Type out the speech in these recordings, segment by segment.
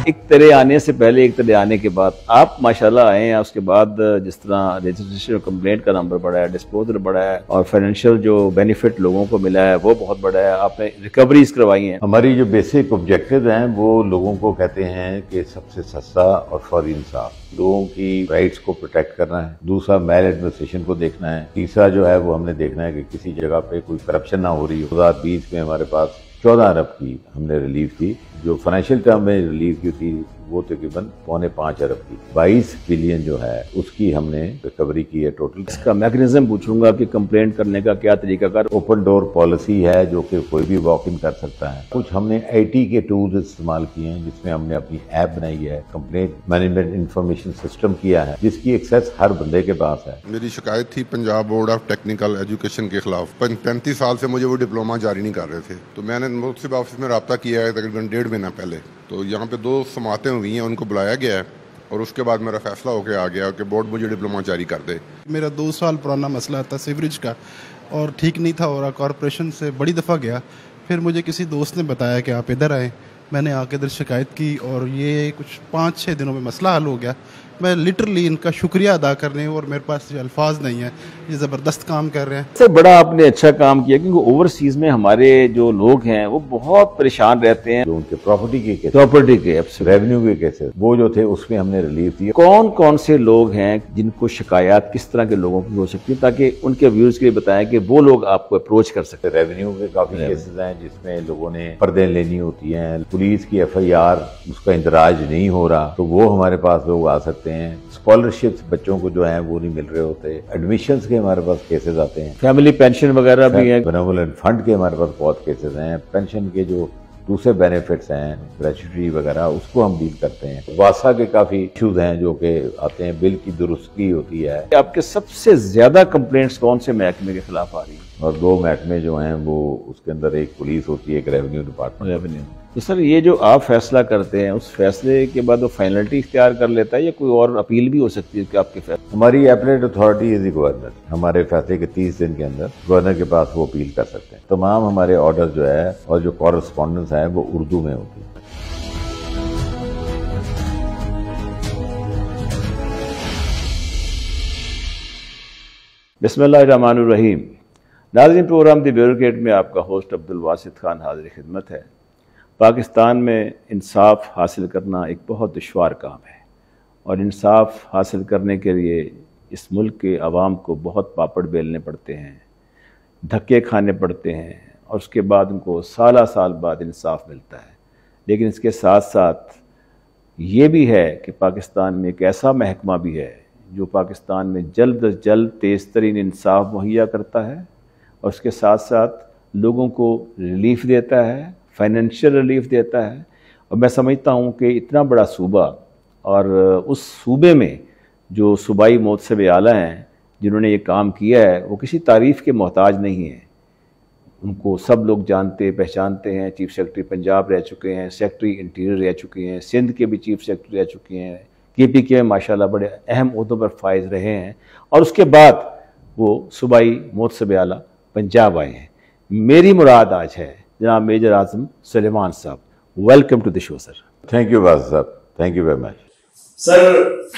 ایک طرح آنے سے پہلے ایک طرح آنے کے بعد آپ ماشاءاللہ آئے ہیں، اس کے بعد جس طرح رجسٹریشن کمپلینٹ کا نمبر بڑھا ہے، ڈسپوزل بڑھا ہے اور فائنینشیل جو بینیفٹ لوگوں کو ملا ہے وہ بہت بڑا ہے، آپ نے ریکوریز کروائی ہیں۔ ہماری جو بیسک آبجیکٹو ہیں وہ لوگوں کو کہتے ہیں کہ سب سے سستا اور فوری انصاف، لوگوں کی رائٹس کو پروٹیکٹ کرنا ہے، دوسرا میل ایڈمنسٹریشن کو دیکھنا ہے، تیسرا جو ہے وہ ہم نے دیکھنا ہے کہ کسی جگہ پہ کوئی کرپشن نہ ہو رہی ہو۔ 2020 میں ہمارے پاس 14 ارب کی ہم نے ریلیف کی، جو فائنینشیل ٹرم میں ریلیف کی تھی وہ تقریباً 4.25 ارب کی، 22 بلین جو ہے اس کی ہم نے ریکوری کی ہے ٹوٹل۔ اس کا میکنزم پوچھوں گا کہ کمپلینٹ کرنے کا کیا طریقہ کار؟ اوپن ڈور پالیسی ہے جو کہ کوئی بھی واک ان کر سکتا ہے۔ کچھ ہم نے آئی ٹی کے ٹولز استعمال کیے ہیں جس میں ہم نے اپنی ایپ بنائی ہے، کمپلینٹ مینجمنٹ انفارمیشن سسٹم کیا ہے جس کی ایکسیس ہر بندے کے پاس ہے۔ میری شکایت تھی Punjab board of technical education کے خلاف۔ 35 سال سے مجھے وہ ڈپلوما جاری نہیں کر رہے تھے، تو میں نے مختلف آفس میں رابطہ کیا ہے تقریباً 1.5 مہینہ پہلے۔ تو یہاں پہ 2 سماعتیں ہوئی ہیں، ان کو بلایا گیا ہے اور اس کے بعد میرا فیصلہ ہو کے آ گیا کہ بورڈ مجھے ڈپلوما جاری کر دے۔ میرا 2 سال پرانا مسئلہ تھا سیوریج کا اور ٹھیک نہیں تھا، اور کارپوریشن سے بڑی دفعہ گیا، پھر مجھے کسی دوست نے بتایا کہ آپ ادھر آئیں، میں نے آ کے ادھر شکایت کی اور یہ کچھ 5-6 دنوں میں مسئلہ حل ہو گیا۔ میں لٹرلی ان کا شکریہ ادا کرنے اور میرے پاس الفاظ نہیں ہیں، یہ زبردست کام کر رہے ہیں۔ سب سے بڑا آپ نے اچھا کام کیا کیونکہ اوورسیز میں ہمارے جو لوگ ہیں وہ بہت پریشان رہتے ہیں، جو ان کے پراپرٹی کے ریونیو کے کیسز وہ جو تھے اس میں ہم نے ریلیف دی۔ کون کون سے لوگ ہیں جن کو شکایات کس طرح کے لوگوں کی ہو سکتی ہیں تاکہ ان کے ویورز کے لیے بتائیں کہ وہ لوگ آپ کو اپروچ کر سکتے ہیں؟ ریونیو کے کافی کیسز ہیں جس میں لوگوں نے پردے لینی ہوتی ہیں، پولیس کی FIR اس کا اندراج نہیں ہو رہا تو وہ ہمارے پاس لوگ آ سکتے ہیں۔ اسکالرشپس بچوں کو جو ہیں وہ نہیں مل رہے ہوتے، ایڈمیشنز کے ہمارے پاس کیسز آتے ہیں، فیملی پینشن وغیرہ بھی ہیں، بینیولنٹ فنڈ کے ہمارے پاس بہت کیسز ہیں، پینشن کے جو دوسرے بینیفٹس ہیں گریچوٹی وغیرہ اس کو ہم ڈیل کرتے ہیں۔ واسا کے کافی ایشوز ہیں جو کہ آتے ہیں، بل کی درستگی ہوتی ہے۔ آپ کے سب سے زیادہ کمپلینٹس کون سے محکمے کے خلاف آ رہی ہیں؟ اور 2 محکمے جو ہیں وہ اس کے اندر ایک پولیس ہوتی ہے، ایک ریونیو ڈپارٹمنٹ۔ تو سر یہ جو آپ فیصلہ کرتے ہیں اس فیصلے کے بعد وہ فائنلٹی اختیار کر لیتا ہے یا کوئی اور اپیل بھی ہو سکتی ہے کہ آپ کے فیصلے؟ ہماری appellate authority is the governor, ہمارے فیصلے کے 30 دن کے اندر گورنر کے پاس وہ اپیل کر سکتے ہیں۔ تمام ہمارے آرڈر جو ہے اور جو کورسپونڈنس ہے وہ اردو میں ہوتی ہے۔ بسم اللہ الرحمن الرحیم۔ ناظرین، پروگرام دی بیوروکریٹ میں آپ کا ہوسٹ عبدالواسط خان حاضر خدمت ہے۔ پاکستان میں انصاف حاصل کرنا ایک بہت دشوار کام ہے اور انصاف حاصل کرنے کے لیے اس ملک کے عوام کو بہت پاپڑ بیلنے پڑتے ہیں، دھکے کھانے پڑتے ہیں اور اس کے بعد ان کو سالہ سال بعد انصاف ملتا ہے۔ لیکن اس کے ساتھ ساتھ یہ بھی ہے کہ پاکستان میں ایک ایسا محکمہ بھی ہے جو پاکستان میں جلد از جلد تیز ترین انصاف مہیا کرتا ہے اور اس کے ساتھ ساتھ لوگوں کو ریلیف دیتا ہے، فائنینشیل ریلیف دیتا ہے۔ اور میں سمجھتا ہوں کہ اتنا بڑا صوبہ اور اس صوبے میں جو صوبائی منصب اعلیٰ ہیں جنہوں نے یہ کام کیا ہے وہ کسی تعریف کے محتاج نہیں ہیں۔ ان کو سب لوگ جانتے پہچانتے ہیں۔ چیف سیکرٹری پنجاب رہ چکے ہیں، سیکرٹری انٹیریئر رہ چکے ہیں، سندھ کے بھی چیف سیکرٹری رہ چکے ہیں، KPK میں ماشاءاللہ بڑے اہم عہدوں پر فائز رہے ہیں اور اس کے بعد وہ صوبائی منصب اعلیٰ پنجاب آئے ہیں۔ میری مراد آج ہے جناب میجر اعظم سلیمان صاحب۔ Welcome to the show sir. Thank you Baz صاحب، thank you very much. Sir,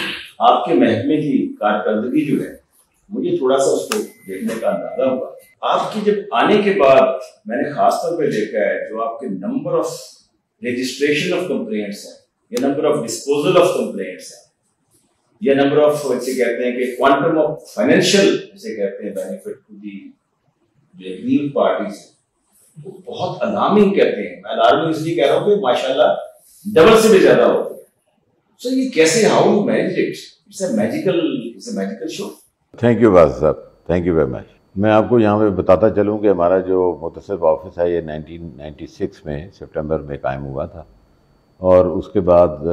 آپ کے محکمے کی کارکردگی جو ہے مجھے تھوڑا سا اس کو دیکھنے کا اندازہ ہوا۔ آپ کی جب آنے کے بعد میں نے خاص طور پہ دیکھا ہے جو آپ کے number of registration of complaints ہیں یا number of disposal of complaints ہیں یا نمبر آف جسے کہتے ہیں کہ کوانٹم آف فائنینشیل جسے کہتے ہیں بینیفٹ ٹو دی جو ایگریو پارٹیز ہیں وہ بہت الارمنگ کہتے ہیں۔ میں الارمنگ اس لیے کہہ رہا ہوں کہ ماشاءاللہ ڈبل سے بھی زیادہ ہوتے ہیں۔ سو یہ کیسے، how you manage it? It's a magical show. Thank you Baz صاحب، تھینک یو ویری مچ۔ میں آپ کو یہاں پہ بتاتا چلوں کہ ہمارا جو متصف آفس ہے یہ 1996 میں سپٹمبر میں قائم ہوا تھا اور اس کے بعد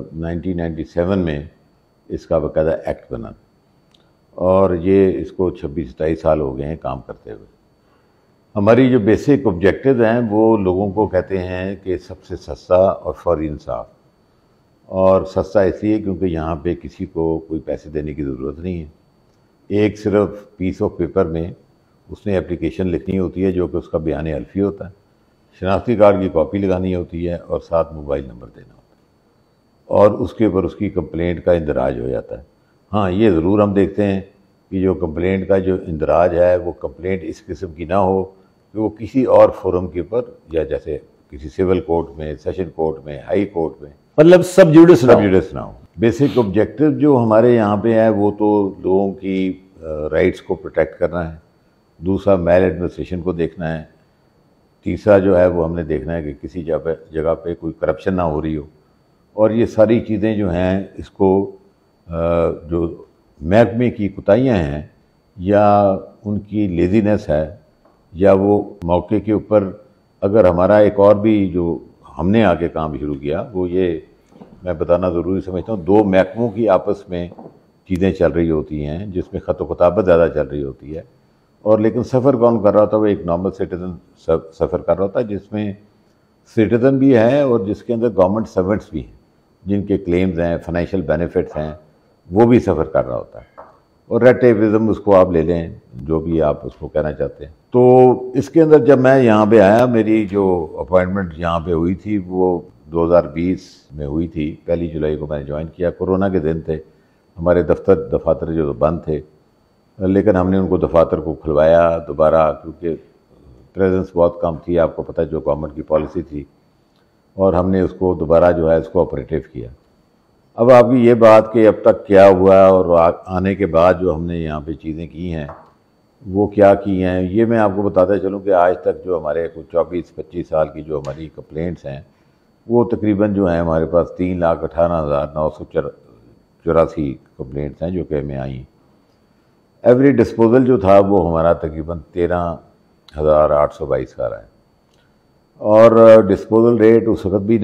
1997 میں اس کا باقاعدہ ایکٹ بنا اور یہ اس کو 26-27 سال ہو گئے ہیں کام کرتے ہوئے۔ ہماری جو بیسک آبجیکٹو ہیں وہ لوگوں کو کہتے ہیں کہ سب سے سستا اور فوری انصاف، اور سستا اس لیے کیونکہ یہاں پہ کسی کو کوئی پیسے دینے کی ضرورت نہیں ہے۔ ایک صرف پیس آف پیپر میں اس نے اپلیکیشن لکھنی ہوتی ہے جو کہ اس کا بیان حلفی ہوتا ہے، شناختی کارڈ کی کاپی لگانی ہوتی ہے اور ساتھ موبائل نمبر دینا ہوتا ہے۔ اور اس کے اوپر اس کی کمپلینٹ کا اندراج ہو جاتا ہے. ہاں یہ ضرور ہم دیکھتے ہیں کہ جو کمپلینٹ کا جو اندراج ہے وہ کمپلینٹ اس قسم کی نہ ہو کہ وہ کسی اور فورم کے اوپر یا جیسے کسی سول کورٹ میں, سیشن کورٹ میں, ہائی کورٹ میں, مطلب سب جوڈس نہ ہو. بیسک آبجیکٹو جو ہمارے یہاں پہ ہے وہ تو لوگوں کی رائٹس کو پروٹیکٹ کرنا ہے, دوسرا میل ایڈمنسٹریشن کو دیکھنا ہے, تیسرا جو ہے وہ ہم نے دیکھنا ہے کہ کسی جگہ پہ کوئی کرپشن نہ ہو رہی ہو. اور یہ ساری چیزیں جو ہیں اس کو جو محکمے کی کوتاہیاں ہیں یا ان کی لیزینس ہے یا وہ موقع کے اوپر اگر ہمارا ایک اور بھی جو ہم نے آگے کام شروع کیا وہ یہ میں بتانا ضروری سمجھتا ہوں, 2 محکموں کی آپس میں چیزیں چل رہی ہوتی ہیں جس میں خط و خطابت زیادہ چل رہی ہوتی ہے, اور لیکن سفر کون کر رہا ہوتا ہے وہ ایک نارمل سٹیزن سفر کر رہا ہوتا ہے جس میں سٹیزن بھی ہے اور جس کے اندر گورنمنٹ سرونٹس بھی ہیں جن کے کلیمز ہیں, فائنینشیل بینیفٹس ہیں, وہ بھی سفر کر رہا ہوتا ہے. اور ریڈ ٹیپزم اس کو آپ لے لیں جو بھی آپ اس کو کہنا چاہتے ہیں. تو اس کے اندر جب میں یہاں پہ آیا, میری جو اپوائنٹمنٹ یہاں پہ ہوئی تھی وہ 2020 میں ہوئی تھی. 1 جولائی کو میں نے جوائن کیا. کورونا کے دن تھے, ہمارے دفاتر جو بند تھے, لیکن ہم نے ان کو دفاتر کو کھلوایا دوبارہ کیونکہ پریزنس بہت کم تھی, آپ کو پتہ جو گورنمنٹ کی پالیسی تھی, اور ہم نے اس کو دوبارہ جو ہے اس کو آپریٹیو کیا. اب آپ کی یہ بات کہ اب تک کیا ہوا اور آنے کے بعد جو ہم نے یہاں پہ چیزیں کی ہیں وہ کیا کی ہیں, یہ میں آپ کو بتاتا چلوں کہ آج تک جو ہمارے کچھ 24-25 سال کی جو ہماری کمپلینٹس ہیں وہ تقریباً جو ہیں ہمارے پاس 3,18,984 کمپلینٹس ہیں جو کہ ہمیں آئیں. ایوری ڈسپوزل جو تھا وہ ہمارا تقریباً 13,822 کا رہا ہے, اور ڈسپوزل ریٹ اس وقت بھی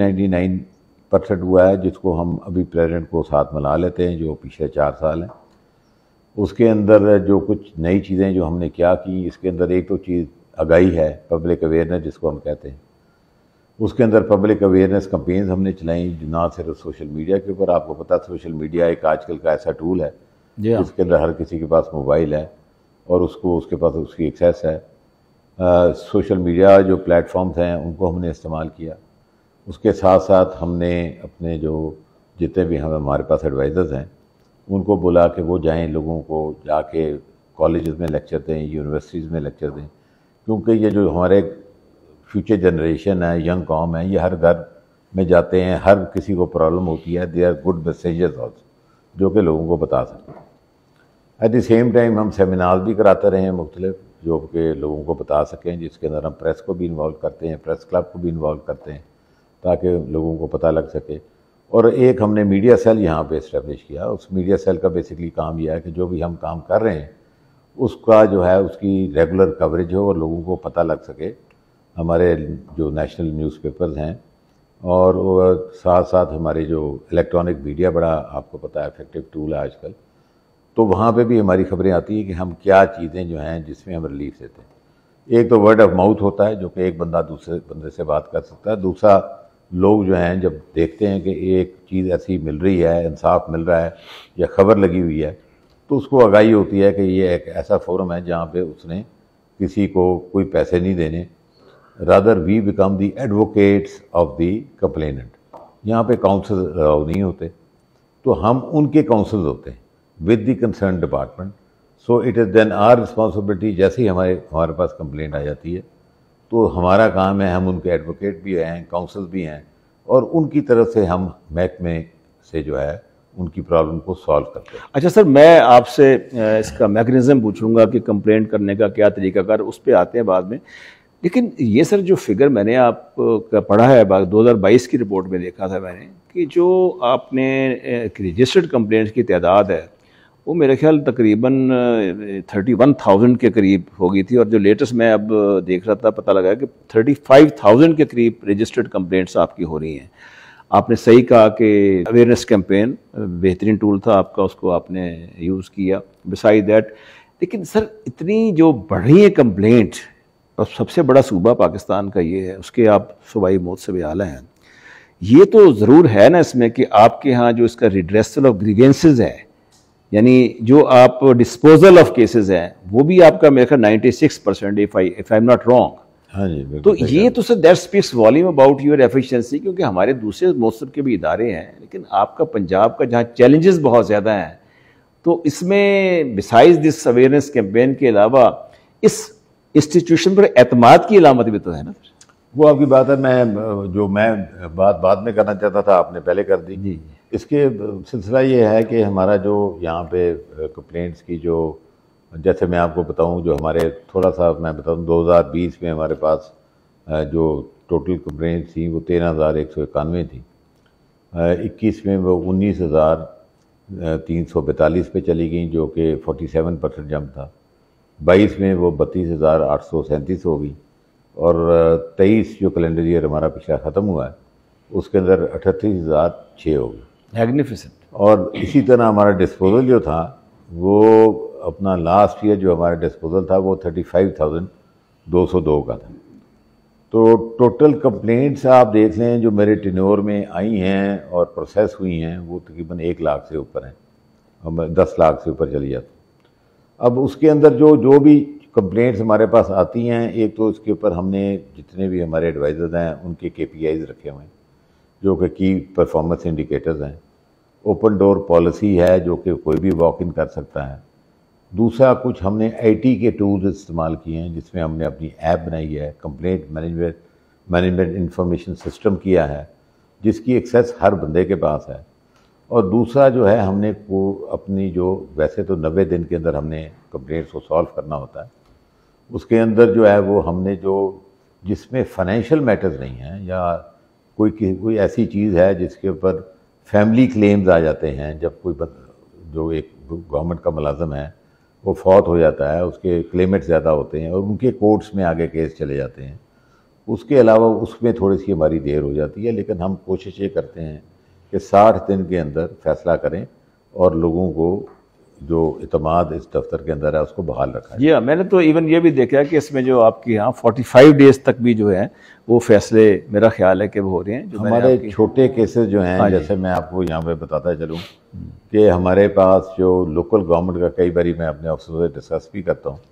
99% ہوا ہے, جس کو ہم ابھی پریزنٹ کو ساتھ ملا لیتے ہیں جو پچھلے 4 سال ہیں. اس کے اندر جو کچھ نئی چیزیں جو ہم نے کیا کی, اس کے اندر ایک تو چیز آگاہی ہے, پبلک اویئرنیس جس کو ہم کہتے ہیں. اس کے اندر پبلک اویئرنیس کمپینز ہم نے چلائیں, نہ صرف سوشل میڈیا کے اوپر. آپ کو پتہ سوشل میڈیا ایک آج کل کا ایسا ٹول ہے جس کے اندر ہر کسی کے پاس موبائل ہے اور اس کے پاس اس کی ایکسیس ہے. سوشل میڈیا جو پلیٹ فارمز ہیں ان کو ہم نے استعمال کیا. اس کے ساتھ ساتھ ہم نے اپنے جو جتنے بھی ہمارے پاس ایڈوائزرز ہیں ان کو بلا کہ وہ جائیں, لوگوں کو جا کے کالجز میں لیکچر دیں, یونیورسٹیز میں لیکچر دیں, کیونکہ یہ جو ہمارے فیوچر جنریشن ہے, ینگ قوم ہے, یہ ہر گھر میں جاتے ہیں, ہر کسی کو پرابلم ہوتی ہے. They are good messages also جو کہ لوگوں کو بتا سکیں. ایٹ دی سیم ٹائم ہم سیمینار بھی کراتے رہے ہیں مختلف جو کہ لوگوں کو بتا سکیں, جس کے اندر ہم پریس کو بھی انوالو کرتے ہیں, پریس کلب کو بھی انوالو کرتے ہیں تاکہ لوگوں کو پتہ لگ سکے. اور ایک ہم نے میڈیا سیل یہاں پہ اسٹیبلش کیا. اس میڈیا سیل کا بیسکلی کام یہ ہے کہ جو بھی ہم کام کر رہے ہیں اس کا جو ہے اس کی ریگولر کوریج ہو اور لوگوں کو پتہ لگ سکے. ہمارے جو نیشنل نیوز پیپرز ہیں اور ساتھ ساتھ ہمارے جو الیکٹرانک میڈیا بڑا آپ کو پتہ ہے افیکٹو ٹول ہے آج کل, تو وہاں پہ بھی ہماری خبریں آتی ہیں کہ ہم کیا چیزیں جو ہیں جس میں ہم ریلیف دیتے ہیں. ایک تو ورڈ آف ماؤتھ ہوتا ہے جو کہ ایک بندہ دوسرے بندے سے بات کر سکتا ہے. دوسرا لوگ جو ہیں جب دیکھتے ہیں کہ ایک چیز ایسی مل رہی ہے, انصاف مل رہا ہے یا خبر لگی ہوئی ہے, تو اس کو آگاہی ہوتی ہے کہ یہ ایک ایسا فورم ہے جہاں پہ اس نے کسی کو کوئی پیسے نہیں دینے. Rather we become the advocates of the complainant. یہاں پہ کاؤنسل نہیں ہوتے, تو ہم ان کے کاؤنسلز ہوتے ہیں with the concern department. So it is then our responsibility. جیسے ہی ہمارے پاس کمپلینٹ آ جاتی ہے تو ہمارا کام ہے, ہم ان کے ایڈوکیٹ بھی ہیں, کاؤنسل بھی ہیں, اور ان کی طرف سے ہم محکمے سے جو ہے ان کی پرابلم کو سالو کرتے ہیں. اچھا سر, میں آپ سے اس کا میکنزم پوچھوں گا کہ کمپلینٹ کرنے کا کیا طریقہ کار, اس پہ آتے ہیں بعد میں. لیکن یہ سر جو فگر میں نے آپ کا پڑھا ہے 2022 کی رپورٹ میں دیکھا تھا میں نے کہ جو آپ نے رجسٹرڈ کمپلینٹس کی تعداد ہے وہ میرے خیال تقریباً 31,000 کے قریب ہو گئی تھی, اور جو لیٹسٹ میں اب دیکھ رہا تھا پتہ لگا کہ 35,000 کے قریب رجسٹرڈ کمپلینٹس آپ کی ہو رہی ہیں. آپ نے صحیح کہا کہ اویئرنیس کیمپین بہترین ٹول تھا آپ کا, اس کو آپ نے یوز کیا. بسائڈ دیٹ لیکن سر اتنی جو بڑھ رہی ہیں کمپلینٹ, اور سب سے بڑا صوبہ پاکستان کا یہ ہے, اس کے آپ صوبائی موت سے بھی اعلیٰ ہیں, یہ تو ضرور ہے نا اس میں کہ آپ کے ہاں جو اس کا ریڈریسل آف گریوینسز ہے, یعنی جو آپ ڈسپوزل آف کیسز ہیں وہ بھی آپ کا میرے خیال 96% if I'm not wrong. ہاں جی تو یہ تو sir that speaks volume about your efficiency, کیونکہ ہمارے دوسرے موثر کے بھی ادارے ہیں، لیکن آپ کا پنجاب کا جہاں چیلنجز بہت زیادہ ہیں، تو اس میں بسائز دس اویئرنیس کیمپین کے علاوہ اس انسٹیٹیوشن پر اعتماد کی علامت بھی تو ہے نا؟ وہ آپ کی بات ہے، میں بات بعد میں کرنا چاہتا تھا، آپ نے پہلے کر دی. جی اس کے سلسلہ یہ ہے کہ ہمارا جو یہاں پہ کمپلینٹس کی جو، جیسے میں آپ کو بتاؤں، جو ہمارے تھوڑا سا میں بتاؤں 2020 میں ہمارے پاس جو ٹوٹل کمپلینٹس تھیں وہ 13,191 تھیں. 21 میں وہ 19,342 پہ چلی گئیں، جو کہ 47% جمپ تھا. 22 میں وہ 32,837 ہو گئی، اور 23 جو کیلنڈر ایئر ہمارا پچھلا ختم ہوا ہے اس کے اندر 38,006 ہو گئی. میگنیفیسنٹ. اور اسی طرح ہمارا ڈسپوزل جو تھا وہ اپنا لاسٹ ایئر جو ہمارا ڈسپوزل تھا وہ 35,202 کا تھا. تو ٹوٹل کمپلینٹس آپ دیکھ لیں جو میرے ٹینور میں آئی ہیں اور پروسیس ہوئی ہیں وہ تقریباً 1 لاکھ سے اوپر ہیں، 10 لاکھ سے اوپر چلی جاتی. اب اس کے اندر جو بھی کمپلینٹس ہمارے پاس آتی ہیں، ایک تو اس کے اوپر ہم نے جتنے بھی ہمارے ایڈوائزرز ہیں ان کے KPIs رکھے ہوئے ہیں جو کہ کی پرفارمنس انڈیکیٹرز ہیں. اوپن ڈور پالیسی ہے جو کہ کوئی بھی واک ان کر سکتا ہے. دوسرا کچھ ہم نے IT کے ٹولز استعمال کیے ہیں جس میں ہم نے اپنی ایپ بنائی ہے، کمپلینٹ مینجمنٹ انفارمیشن سسٹم کیا ہے جس کی ایکسیس ہر بندے کے پاس ہے. اور دوسرا جو ہے ہم نے اپنی جو ویسے تو 90 دن کے اندر ہم نے کمپلینٹس کو سالو کرنا ہوتا ہے، اس کے اندر جو ہے وہ ہم نے جس میں فائنینشیل میٹرز نہیں ہیں یا کوئی ایسی چیز ہے جس کے اوپر فیملی کلیمز آ جاتے ہیں، جب کوئی جو ایک گورنمنٹ کا ملازم ہے وہ فوت ہو جاتا ہے، اس کے کلیمٹ زیادہ ہوتے ہیں اور ان کے کورٹس میں آگے کیس چلے جاتے ہیں. اس کے علاوہ اس میں تھوڑی سی ہماری دیر ہو جاتی ہے، لیکن ہم کوشش یہ کرتے ہیں کہ 60 دن کے اندر فیصلہ کریں اور لوگوں کو جو اعتماد اس دفتر کے اندر ہے اس کو بحال رکھا ہے. جی ہاں، میں نے تو ایون یہ بھی دیکھا کہ اس میں جو آپ کی یہاں 45 ڈیز تک بھی جو ہے وہ فیصلے میرا خیال ہے کہ وہ ہو رہے ہیں. جو ہمارے چھوٹے کیسز جو ہیں، جیسے میں آپ کو یہاں پہ بتاتا چلوں کہ ہمارے پاس جو لوکل گورنمنٹ کا، کئی باری میں اپنے افسروں سے ڈسکس بھی کرتا ہوں،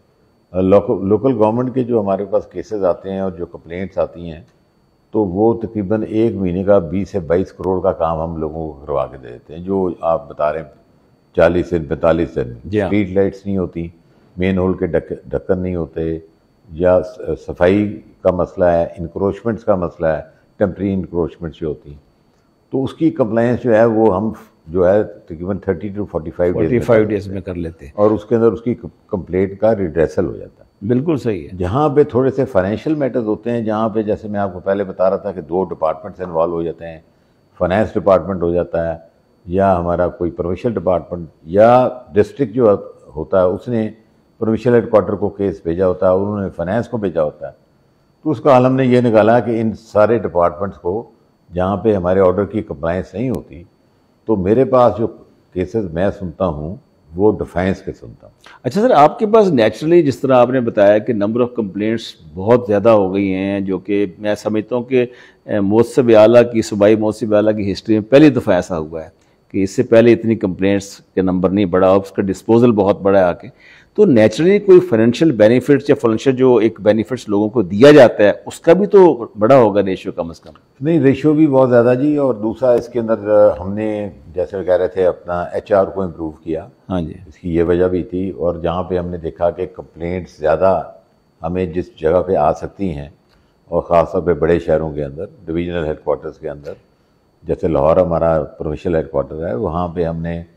لوکل گورنمنٹ کے جو ہمارے پاس کیسز آتے ہیں اور جو کمپلینٹس آتی ہیں تو وہ تقریباً 1 مہینے کا 20 سے 22 کروڑ کا کام ہم لوگوں کو کروا کے دے دیتے ہیں. جو آپ بتا رہے ہیں 40 دن 45 دن اسٹریٹ لائٹس نہیں ہوتی، مین ہول کے ڈھکن نہیں ہوتے، یا صفائی کا مسئلہ ہے، انکروچمنٹس کا مسئلہ ہے، ٹیمپری انکروچمنٹس جو ہوتی ہیں، تو اس کی کمپلائنس جو ہے وہ ہم جو ہے تقریباً 30 to 45 ڈیز میں کر لیتے ہیں، اور اس کے اندر اس کی کمپلینٹ کا ریڈریسل ہو جاتا ہے. بالکل صحیح ہے. جہاں پہ تھوڑے سے فائنینشیل میٹرز ہوتے ہیں، جہاں پہ جیسے میں آپ کو پہلے بتا رہا تھا کہ 2 ڈپارٹمنٹس انوالو ہو جاتے ہیں، فائنینس ڈپارٹمنٹ ہو جاتا ہے یا ہمارا کوئی پروونشل ڈپارٹمنٹ یا ڈسٹرکٹ جو ہوتا ہے اس نے پروونشل ہیڈ کوارٹر کو کیس بھیجا ہوتا ہے، انہوں نے فائنینس کو بھیجا ہوتا ہے. تو اس کا حل ہم نے یہ نکالا کہ ان سارے ڈپارٹمنٹس کو جہاں پہ ہمارے آرڈر کی کمپلائنس نہیں ہوتی، تو میرے پاس جو کیسز میں سنتا ہوں وہ ڈیفینس کے سنتا ہوں. اچھا سر، آپ کے پاس نیچرلی جس طرح آپ نے بتایا کہ نمبر آف کمپلینٹس بہت زیادہ ہو گئی ہیں، جو کہ میں سمجھتا ہوں کہ مؤسسہ اعلیٰ کی، صوبائی مؤسسہ اعلیٰ کی ہسٹری میں پہلی دفعہ ایسا ہوا ہے کہ اس سے پہلے اتنی کمپلینٹس کے نمبر نہیں بڑھا، اور اس کا ڈسپوزل بہت بڑا ہے آ کے. تو نیچرلی کوئی فائنینشیل بینیفٹس یا فائنینشیل جو ایک بینیفٹس لوگوں کو دیا جاتا ہے اس کا بھی تو بڑا ہوگا ریشیو کم از کم. نہیں، ریشیو بھی بہت زیادہ جی. اور دوسرا اس کے اندر ہم نے جیسے کہہ رہے تھے اپنا HR کو امپروو کیا. ہاں جی، اس کی یہ وجہ بھی تھی. اور جہاں پہ ہم نے دیکھا کہ کمپلینٹس زیادہ ہمیں جس جگہ پہ آ سکتی ہیں، اور خاص طور پہ بڑے شہروں کے اندر، ڈویژنل ہیڈ کوارٹرز کے اندر، جیسے لاہور ہمارا پروونشل ہیڈ کوارٹر ہے، وہاں پہ ہم نے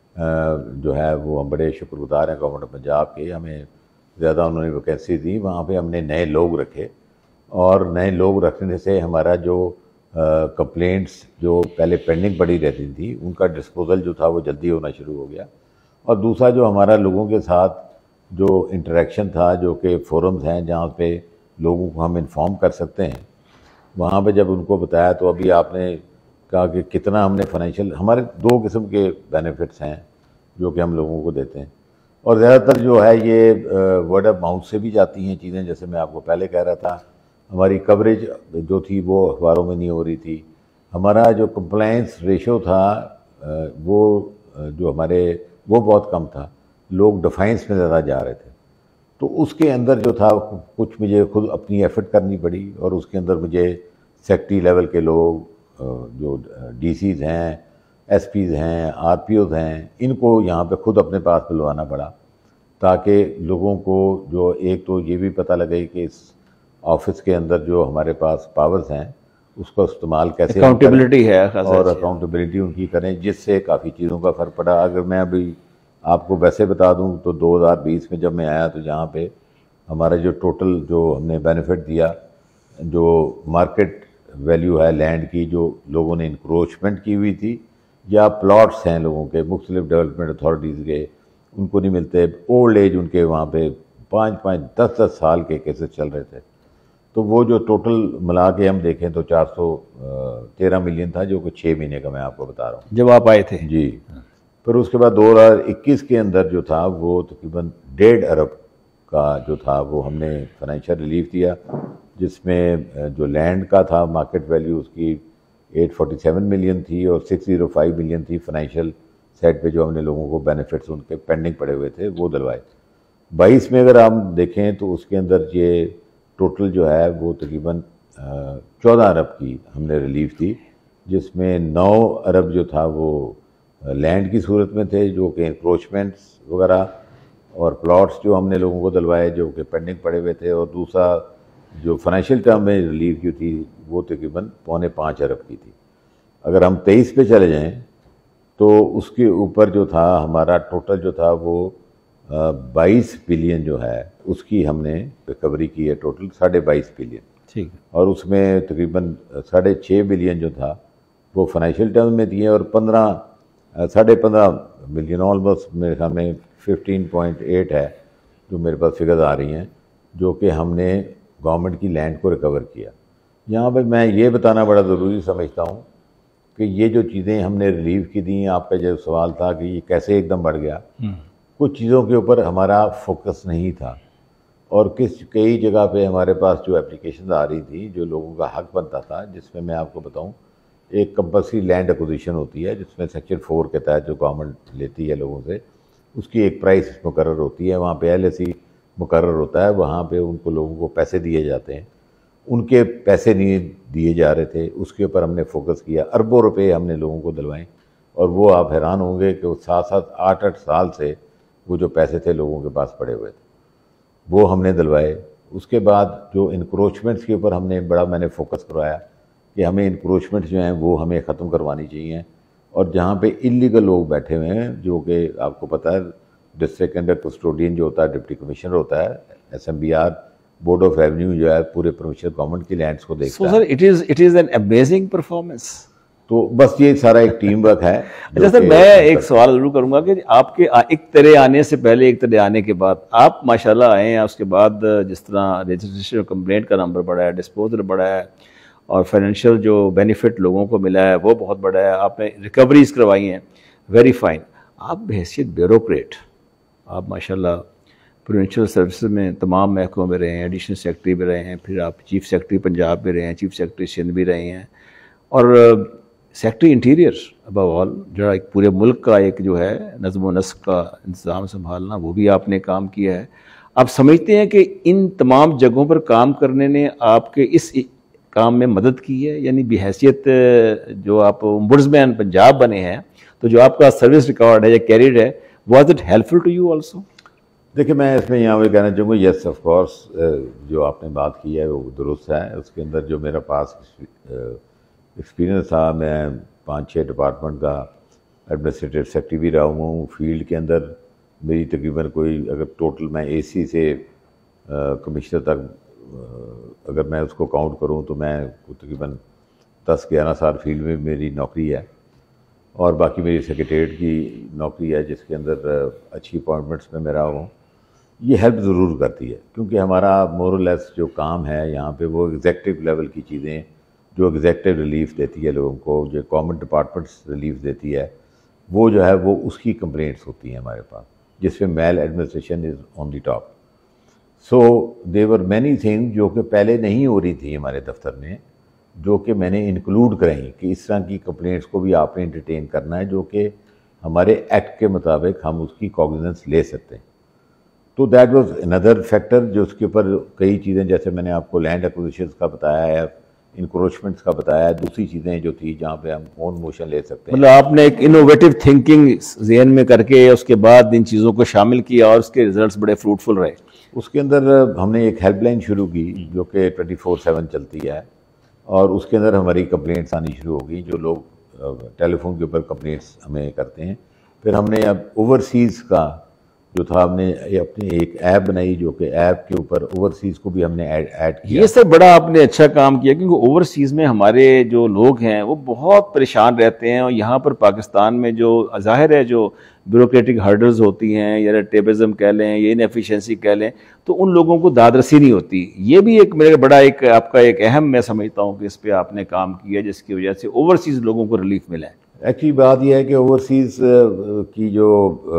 جو ہے وہ ہم بڑے شکر گزار ہیں گورنمنٹ پنجاب کے، ہمیں زیادہ انہوں نے ویکینسی دی. وہاں پہ ہم نے نئے لوگ رکھے، اور نئے لوگ رکھنے سے ہمارا جو کمپلینٹس جو پہلے پینڈنگ پڑی رہتی تھی ان کا ڈسپوزل جو تھا وہ جلدی ہونا شروع ہو گیا. اور دوسرا جو ہمارا لوگوں کے ساتھ جو انٹریکشن تھا، جو کہ فورمز ہیں جہاں پہ لوگوں کو ہم انفارم کر سکتے ہیں، وہاں پہ جب ان کو بتایا تو ابھی آپ نے کہا کہ کتنا ہم نے فائنینشیل، ہمارے 2 قسم کے بینیفٹس ہیں جو کہ ہم لوگوں کو دیتے ہیں. اور زیادہ تر جو ہے یہ ورڈ آف ماؤتھ سے بھی جاتی ہیں چیزیں. جیسے میں آپ کو پہلے کہہ رہا تھا، ہماری کوریج جو تھی وہ اخباروں میں نہیں ہو رہی تھی. ہمارا جو کمپلائنس ریشو تھا وہ جو ہمارے وہ بہت کم تھا. لوگ ڈیفینس میں زیادہ جا رہے تھے. تو اس کے اندر جو تھا کچھ مجھے خود اپنی ایفرٹ کرنی پڑی، اور اس کے اندر مجھے سیکٹری لیول کے لوگ جو ڈی سیز ہیں، ایس پیز ہیں، آر پی اوز ہیں، ان کو یہاں پہ خود اپنے پاس بلوانا پڑا، تاکہ لوگوں کو جو ایک تو یہ بھی پتہ لگے کہ اس آفس کے اندر جو ہمارے پاس پاورز ہیں اس کا استعمال کیسے اکاؤنٹیبلٹی ہے اور اکاؤنٹیبلٹی ان کی کریں، جس سے کافی چیزوں کا فرق پڑا۔ اگر میں ابھی آپ کو ویسے بتا دوں تو 2020 میں جب میں آیا تو یہاں پہ ہمارا جو ٹوٹل جو ہم نے بینیفٹ دیا، جو مارکیٹ ویلیو ہے لینڈ کی جو لوگوں نے انکروچمنٹ کی ہوئی تھی، یا پلاٹس ہیں لوگوں کے مختلف ڈیولپمنٹ اتھارٹیز کے، ان کو نہیں ملتے، اولڈ ایج ان کے وہاں پہ 5-5 10-10 سال کے کیسز چل رہے تھے، تو وہ جو ٹوٹل ملا کے ہم دیکھیں تو 413 ملین تھا، جو کہ 6 مہینے کا میں آپ کو بتا رہا ہوں جب آپ آئے تھے جی۔ پھر اس کے بعد 2021 کے اندر جو تھا وہ تقریباً 1.5 ارب کا جو تھا وہ ہم نے فائنینشیل ریلیف دیا، جس میں جو لینڈ کا تھا مارکیٹ ویلیو اس کی 847 ملین تھی، اور 605 ملین تھی فائنینشیل سائٹ پہ جو ہم نے لوگوں کو بینیفٹس ان کے پینڈنگ پڑے ہوئے تھے وہ دلوائے۔ 22 میں اگر ہم دیکھیں تو اس کے اندر یہ ٹوٹل جو ہے وہ تقریباً 14 ارب کی ہم نے ریلیف تھی، جس میں 9 ارب جو تھا وہ لینڈ کی صورت میں تھے، جو کہ انکروچمنٹس وغیرہ اور پلاٹس جو ہم نے لوگوں کو دلوائے جو کہ پینڈنگ پڑے ہوئے تھے، اور دوسرا جو فائنینشیل ٹرم میں ریلیف کی تھی وہ تقریباً 4.25 ارب کی تھی۔ اگر ہم 23 پہ چلے جائیں تو اس کے اوپر جو تھا ہمارا ٹوٹل جو تھا وہ 22 بلین جو ہے اس کی ہم نے ریکوری کی ہے، ٹوٹل 22.5 بلین، ٹھیک، اور اس میں تقریباً 6.5 بلین جو تھا وہ فائنینشیل ٹرم میں دیے، اور 15.5 ملین آلموسٹ میرے خیال میں 15.8 ہے جو میرے پاس فگرز آ رہی ہیں، جو کہ ہم نے گورنمنٹ کی لینڈ کو ریکور کیا۔ یہاں پہ میں یہ بتانا بڑا ضروری سمجھتا ہوں کہ یہ جو چیزیں ہم نے ریلیف کی دیں، آپ کا جو سوال تھا کہ یہ کیسے ایک دم بڑھ گیا، کچھ چیزوں کے اوپر ہمارا فوکس نہیں تھا، اور کئی جگہ پہ ہمارے پاس جو اپلیکیشنز آ رہی تھی جو لوگوں کا حق بنتا تھا، جس میں میں آپ کو بتاؤں ایک کمپلسری لینڈ ایکوزیشن ہوتی ہے جس میں سیکشن 4 کے تحت جو گورنمنٹ لیتی ہے لوگوں سے، اس کی ایک پرائس مقرر ہوتی ہے، وہاں پہ LSE مقرر ہوتا ہے، وہاں پہ ان کو لوگوں کو پیسے دیے جاتے ہیں، ان کے پیسے نہیں دیے جا رہے تھے، اس کے اوپر ہم نے فوکس کیا، اربوں روپے ہم نے لوگوں کو دلوائیں، اور وہ آپ حیران ہوں گے کہ وہ 7-7 8-8 سال سے وہ جو پیسے تھے لوگوں کے پاس پڑے ہوئے تھے وہ ہم نے دلوائے۔ اس کے بعد جو انکروچمنٹس کے اوپر ہم نے میں نے فوکس کروایا کہ ہمیں انکروچمنٹس جو ہیں وہ ہمیں ختم کروانی چاہیے، اور جہاں پہ انلیگل لوگ بیٹھے ہوئے ہیں، جو کہ آپ کو پتہ ہے ڈسٹرکٹ انڈر کسٹوڈین جو ہوتا ہے ڈپٹی کمشنر ہوتا ہے، SMBR بورڈ آف ریونیو جو ہے پورے پروونشل گورنمنٹ کی لینڈس کو دیکھتا ہے۔ So sir it is an amazing performance. تو بس یہ سارا ایک ٹیم ورک ہے۔ اچھا سر، میں ایک سوال ضرور کروں گا کہ آپ کے ایک طرح آنے سے پہلے ایک طرح آنے کے بعد آپ ماشاءاللہ آئے ہیں، اس کے بعد جس طرح رجسٹریشن کمپلینٹ کا نمبر بڑھا ہے، ڈسپوزل بڑھا ہے، اور فائنینشیل جو بینیفٹ لوگوں کو ملا ہے وہ بہت بڑا ہے، آپ نے ریکوریز کروائی ہیں، ویری فائن۔ آپ بحیثیت بیوروکریٹ، آپ ماشاءاللہ پروونشل سروسز میں تمام محکموں میں رہے ہیں، ایڈیشنل سیکرٹری بھی رہے ہیں، پھر آپ چیف سیکرٹری پنجاب بھی رہے ہیں، چیف سیکرٹری سندھ بھی رہے ہیں، اور سیکرٹری انٹیریئر ابو آل جو ایک پورے ملک کا ایک جو ہے نظم و نسق کا انتظام سنبھالنا، وہ بھی آپ نے کام کیا ہے۔ آپ سمجھتے ہیں کہ ان تمام جگہوں پر کام کرنے نے آپ کے اس کام میں مدد کی ہے؟ یعنی بحیثیت جو آپ امبڈسمین پنجاب بنے ہیں، تو جو آپ کا سروس ریکارڈ ہے یا کیریئر ہے، was it helpful to you also? دیکھیں، میں اس میں یہاں پہ کہنا چاہوں گا، یس آف کورس جو آپ نے بات کی ہے وہ درست ہے۔ اس کے اندر جو میرا پاس ایکسپیرینس تھا، میں 5-6 ڈپارٹمنٹ کا ایڈمنسٹریٹو سیکرٹری بھی رہا ہوں، فیلڈ کے اندر میری تقریباً کوئی اگر ٹوٹل میں AC سے کمشنر تک اگر میں اس کو کاؤنٹ کروں تو میں تقریباً 10-11 سال فیلڈ میں میری نوکری ہے، اور باقی میری سیکریٹریٹ کی نوکری ہے جس کے اندر اچھی اپوائنٹمنٹس میں میں رہا ہوں۔ یہ ہیلپ ضرور کرتی ہے، کیونکہ ہمارا مور اور لیس جو کام ہے یہاں پہ وہ ایگزیکٹو لیول کی چیزیں جو ایگزیکٹو ریلیف دیتی ہے لوگوں کو، جو گورنمنٹ ڈپارٹمنٹس ریلیف دیتی ہے، وہ جو ہے وہ اس کی کمپلینٹس ہوتی ہیں ہمارے پاس، جس میں male administration is on the top. So there are many thing جو کہ پہلے نہیں ہو رہی تھی ہمارے دفتر میں، جو کہ میں نے انکلوڈ کریں کہ اس طرح کی کمپلینٹس کو بھی آپ نے انٹرٹین کرنا ہے، جو کہ ہمارے ایکٹ کے مطابق ہم اس کی کاگنیزنس لے سکتے ہیں۔ تو دیٹ واز اندر فیکٹر جو اس کے اوپر کئی چیزیں، جیسے میں نے آپ کو لینڈ ایکوزیشنز کا بتایا ہے، انکروچمنٹس کا بتایا ہے، دوسری چیزیں جو تھی جہاں پہ ہم اون موشن لے سکتے ہیں. مطلب آپ نے ایک انوویٹو تھنکنگ ذہن میں کر کے اس کے بعد ان چیزوں کو شامل کیا اور اس کے ریزلٹس بڑے فروٹفل رہے. اس کے اندر ہم نے ایک ہیلپ لائن شروع کی جو کہ 24/7 چلتی ہے، اور اس کے اندر ہماری کمپلینٹس آنی شروع ہو گئی، جو لوگ ٹیلی فون کے اوپر کمپلینٹس ہمیں کرتے ہیں. پھر ہم نے اب اوورسیز کا جو تھا، ہم نے اپنی ایک ایپ بنائی جو کہ ایپ کے اوپر اوورسیز کو بھی ہم نے ایڈ کیا. یہ سر بڑا آپ نے اچھا کام کیا، کیونکہ اوورسیز میں ہمارے جو لوگ ہیں وہ بہت پریشان رہتے ہیں، اور یہاں پر پاکستان میں جو ظاہر ہے جو بیوروکریٹک ہرڈلز ہوتی ہیں یا ریٹیبزم کہہ لیں یا انیفیشنسی کہہ لیں، تو ان لوگوں کو دادرسی نہیں ہوتی. یہ بھی ایک میرا بڑا ایک آپ کا ایک اہم میں سمجھتا ہوں کہ اس پہ آپ نے کام کیا، جس کی وجہ سے اوورسیز لوگوں کو ریلیف ملا ہے. ایکچولی بات یہ ہے کہ اوورسیز کی جو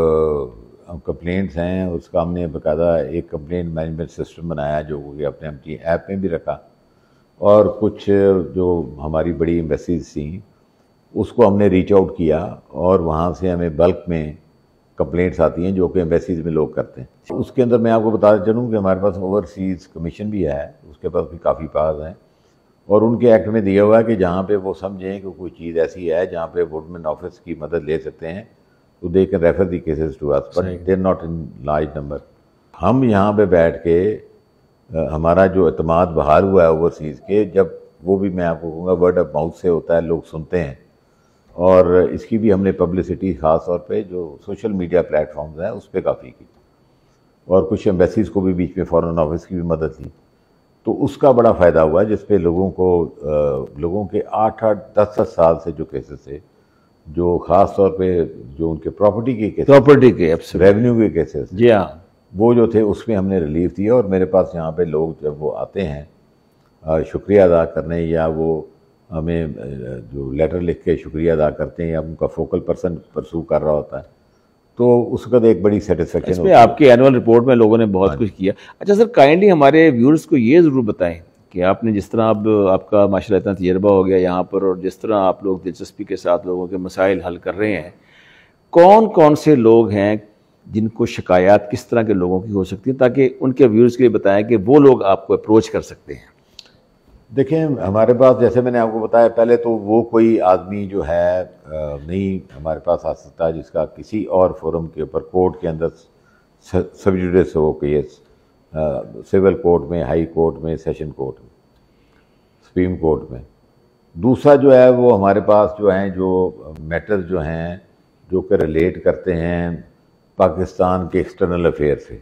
کمپلینٹس ہیں اس کا ہم نے باقاعدہ ایک کمپلینٹ مینجمنٹ سسٹم بنایا جو کہ اپنے اپنی ایپ میں بھی رکھا، اور کچھ جو ہماری بڑی ایمبیسیز تھیں اس کو ہم نے ریچ آؤٹ کیا، اور وہاں سے ہمیں بلک میں کمپلینٹس آتی ہیں جو کہ ایمبیسیز میں لوگ کرتے ہیں. اس کے اندر میں آپ کو بتاتا چلوں کہ ہمارے پاس اوورسیز کمیشن بھی ہے، اس کے پاس بھی کافی پاس ہیں، اور ان کے ایکٹ میں دیا ہوا ہے کہ جہاں پہ وہ سمجھیں کہ کوئی چیز ایسی ہے جہاں پہ ووٹمنٹ آفس کی مدد لے سکتے ہیں تو they can refer the cases to us, but they are not in large number. ہم یہاں پہ بیٹھ کے ہمارا جو اعتماد بحال ہوا ہے اوورسیز کے، جب وہ بھی میں آپ کو کہوں گا ورڈ آف ماؤتھ سے ہوتا ہے، لوگ سنتے ہیں، اور اس کی بھی ہم نے پبلسٹی خاص طور پہ جو سوشل میڈیا پلیٹ فارمز ہیں اس پہ کافی کی، اور کچھ ایمبیسیز کو بھی بیچ میں فارن آفس کی بھی مدد لی. تو اس کا بڑا فائدہ ہوا جس پہ لوگوں کے 8-10 سال سے جو کیسز تھے، جو خاص طور پہ جو ان کے پراپرٹی کے کیسز، ریونیو کے کیسز، جی ہاں، وہ جو تھے اس میں ہم نے ریلیف دیا. اور میرے پاس یہاں پہ لوگ جب وہ آتے ہیں شکریہ ادا کرنے، یا وہ ہمیں جو لیٹر لکھ کے شکریہ ادا کرتے ہیں، یا ان کا فوکل پرسن پرسو کر رہا ہوتا ہے، تو اس کا ایک بڑی سیٹسفیکشن اس میں آپ کے اینول رپورٹ میں لوگوں نے بہت کچھ کیا. اچھا سر، کائنڈلی ہمارے ویورز کو یہ ضرور بتائیں کہ آپ نے جس طرح اب آپ کا ماشاء اللہ اتنا تجربہ ہو گیا یہاں پر، اور جس طرح آپ لوگ دلچسپی کے ساتھ لوگوں کے مسائل حل کر رہے ہیں، کون کون سے لوگ ہیں جن کو شکایات کس طرح کے لوگوں کی ہو سکتی ہیں، تاکہ ان کے ویورز کے لیے بتائیں کہ وہ لوگ آپ کو اپروچ کر سکتے ہیں. دیکھیں ہمارے پاس جیسے میں نے آپ کو بتایا پہلے، تو وہ کوئی آدمی جو ہے نہیں ہمارے پاس آ سکتا جس کا کسی اور فورم کے اوپر کورٹ کے اندر سب جوڈیس ہو، کیس سول کورٹ میں، ہائی کورٹ میں، سیشن کورٹ میں، سپریم کورٹ میں. دوسرا جو ہے وہ ہمارے پاس جو ہیں جو میٹر جو ہیں جو کہ ریلیٹ کرتے ہیں پاکستان کے ایکسٹرنل افیئر سے.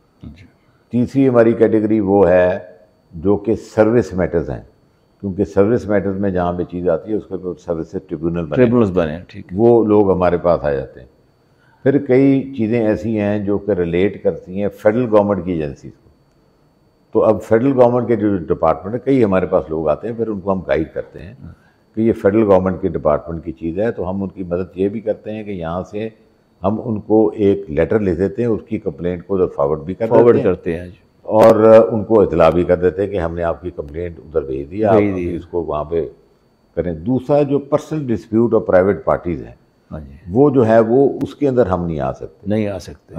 تیسری ہماری کیٹیگری وہ ہے جو کہ سروس میٹرز ہیں، کیونکہ سروس میٹرز میں جہاں پہ چیز آتی ہے اس کے اوپر سروس ٹریبونلز بنے، ٹھیک، وہ لوگ ہمارے پاس آ جاتے ہیں. پھر کئی چیزیں ایسی ہیں جو کہ ریلیٹ کرتی ہیں فیڈرل گورنمنٹ کی ایجنسیز کو. تو اب فیڈرل گورنمنٹ کے جو ڈپارٹمنٹ ہے، کئی ہمارے پاس لوگ آتے ہیں، پھر ان کو ہم گائیڈ کرتے ہیں کہ یہ فیڈرل گورنمنٹ کے ڈپارٹمنٹ کی چیز ہے. تو ہم ان کی مدد یہ بھی کرتے ہیں کہ یہاں سے ہم ان کو ایک لیٹر لکھ دیتے ہیں، اس کی کمپلینٹ کو فارورڈ بھی کرتے ہیں، اور ان کو اطلاع بھی کر دیتے ہیں کہ ہم نے آپ کی کمپلینٹ ادھر بھیج دی، آپ اس کو وہاں پہ کریں. دوسرا جو پرسنل ڈسپیوٹ اور پرائیویٹ پارٹیز ہیں، وہ جو ہے وہ اس کے اندر ہم نہیں آ سکتے.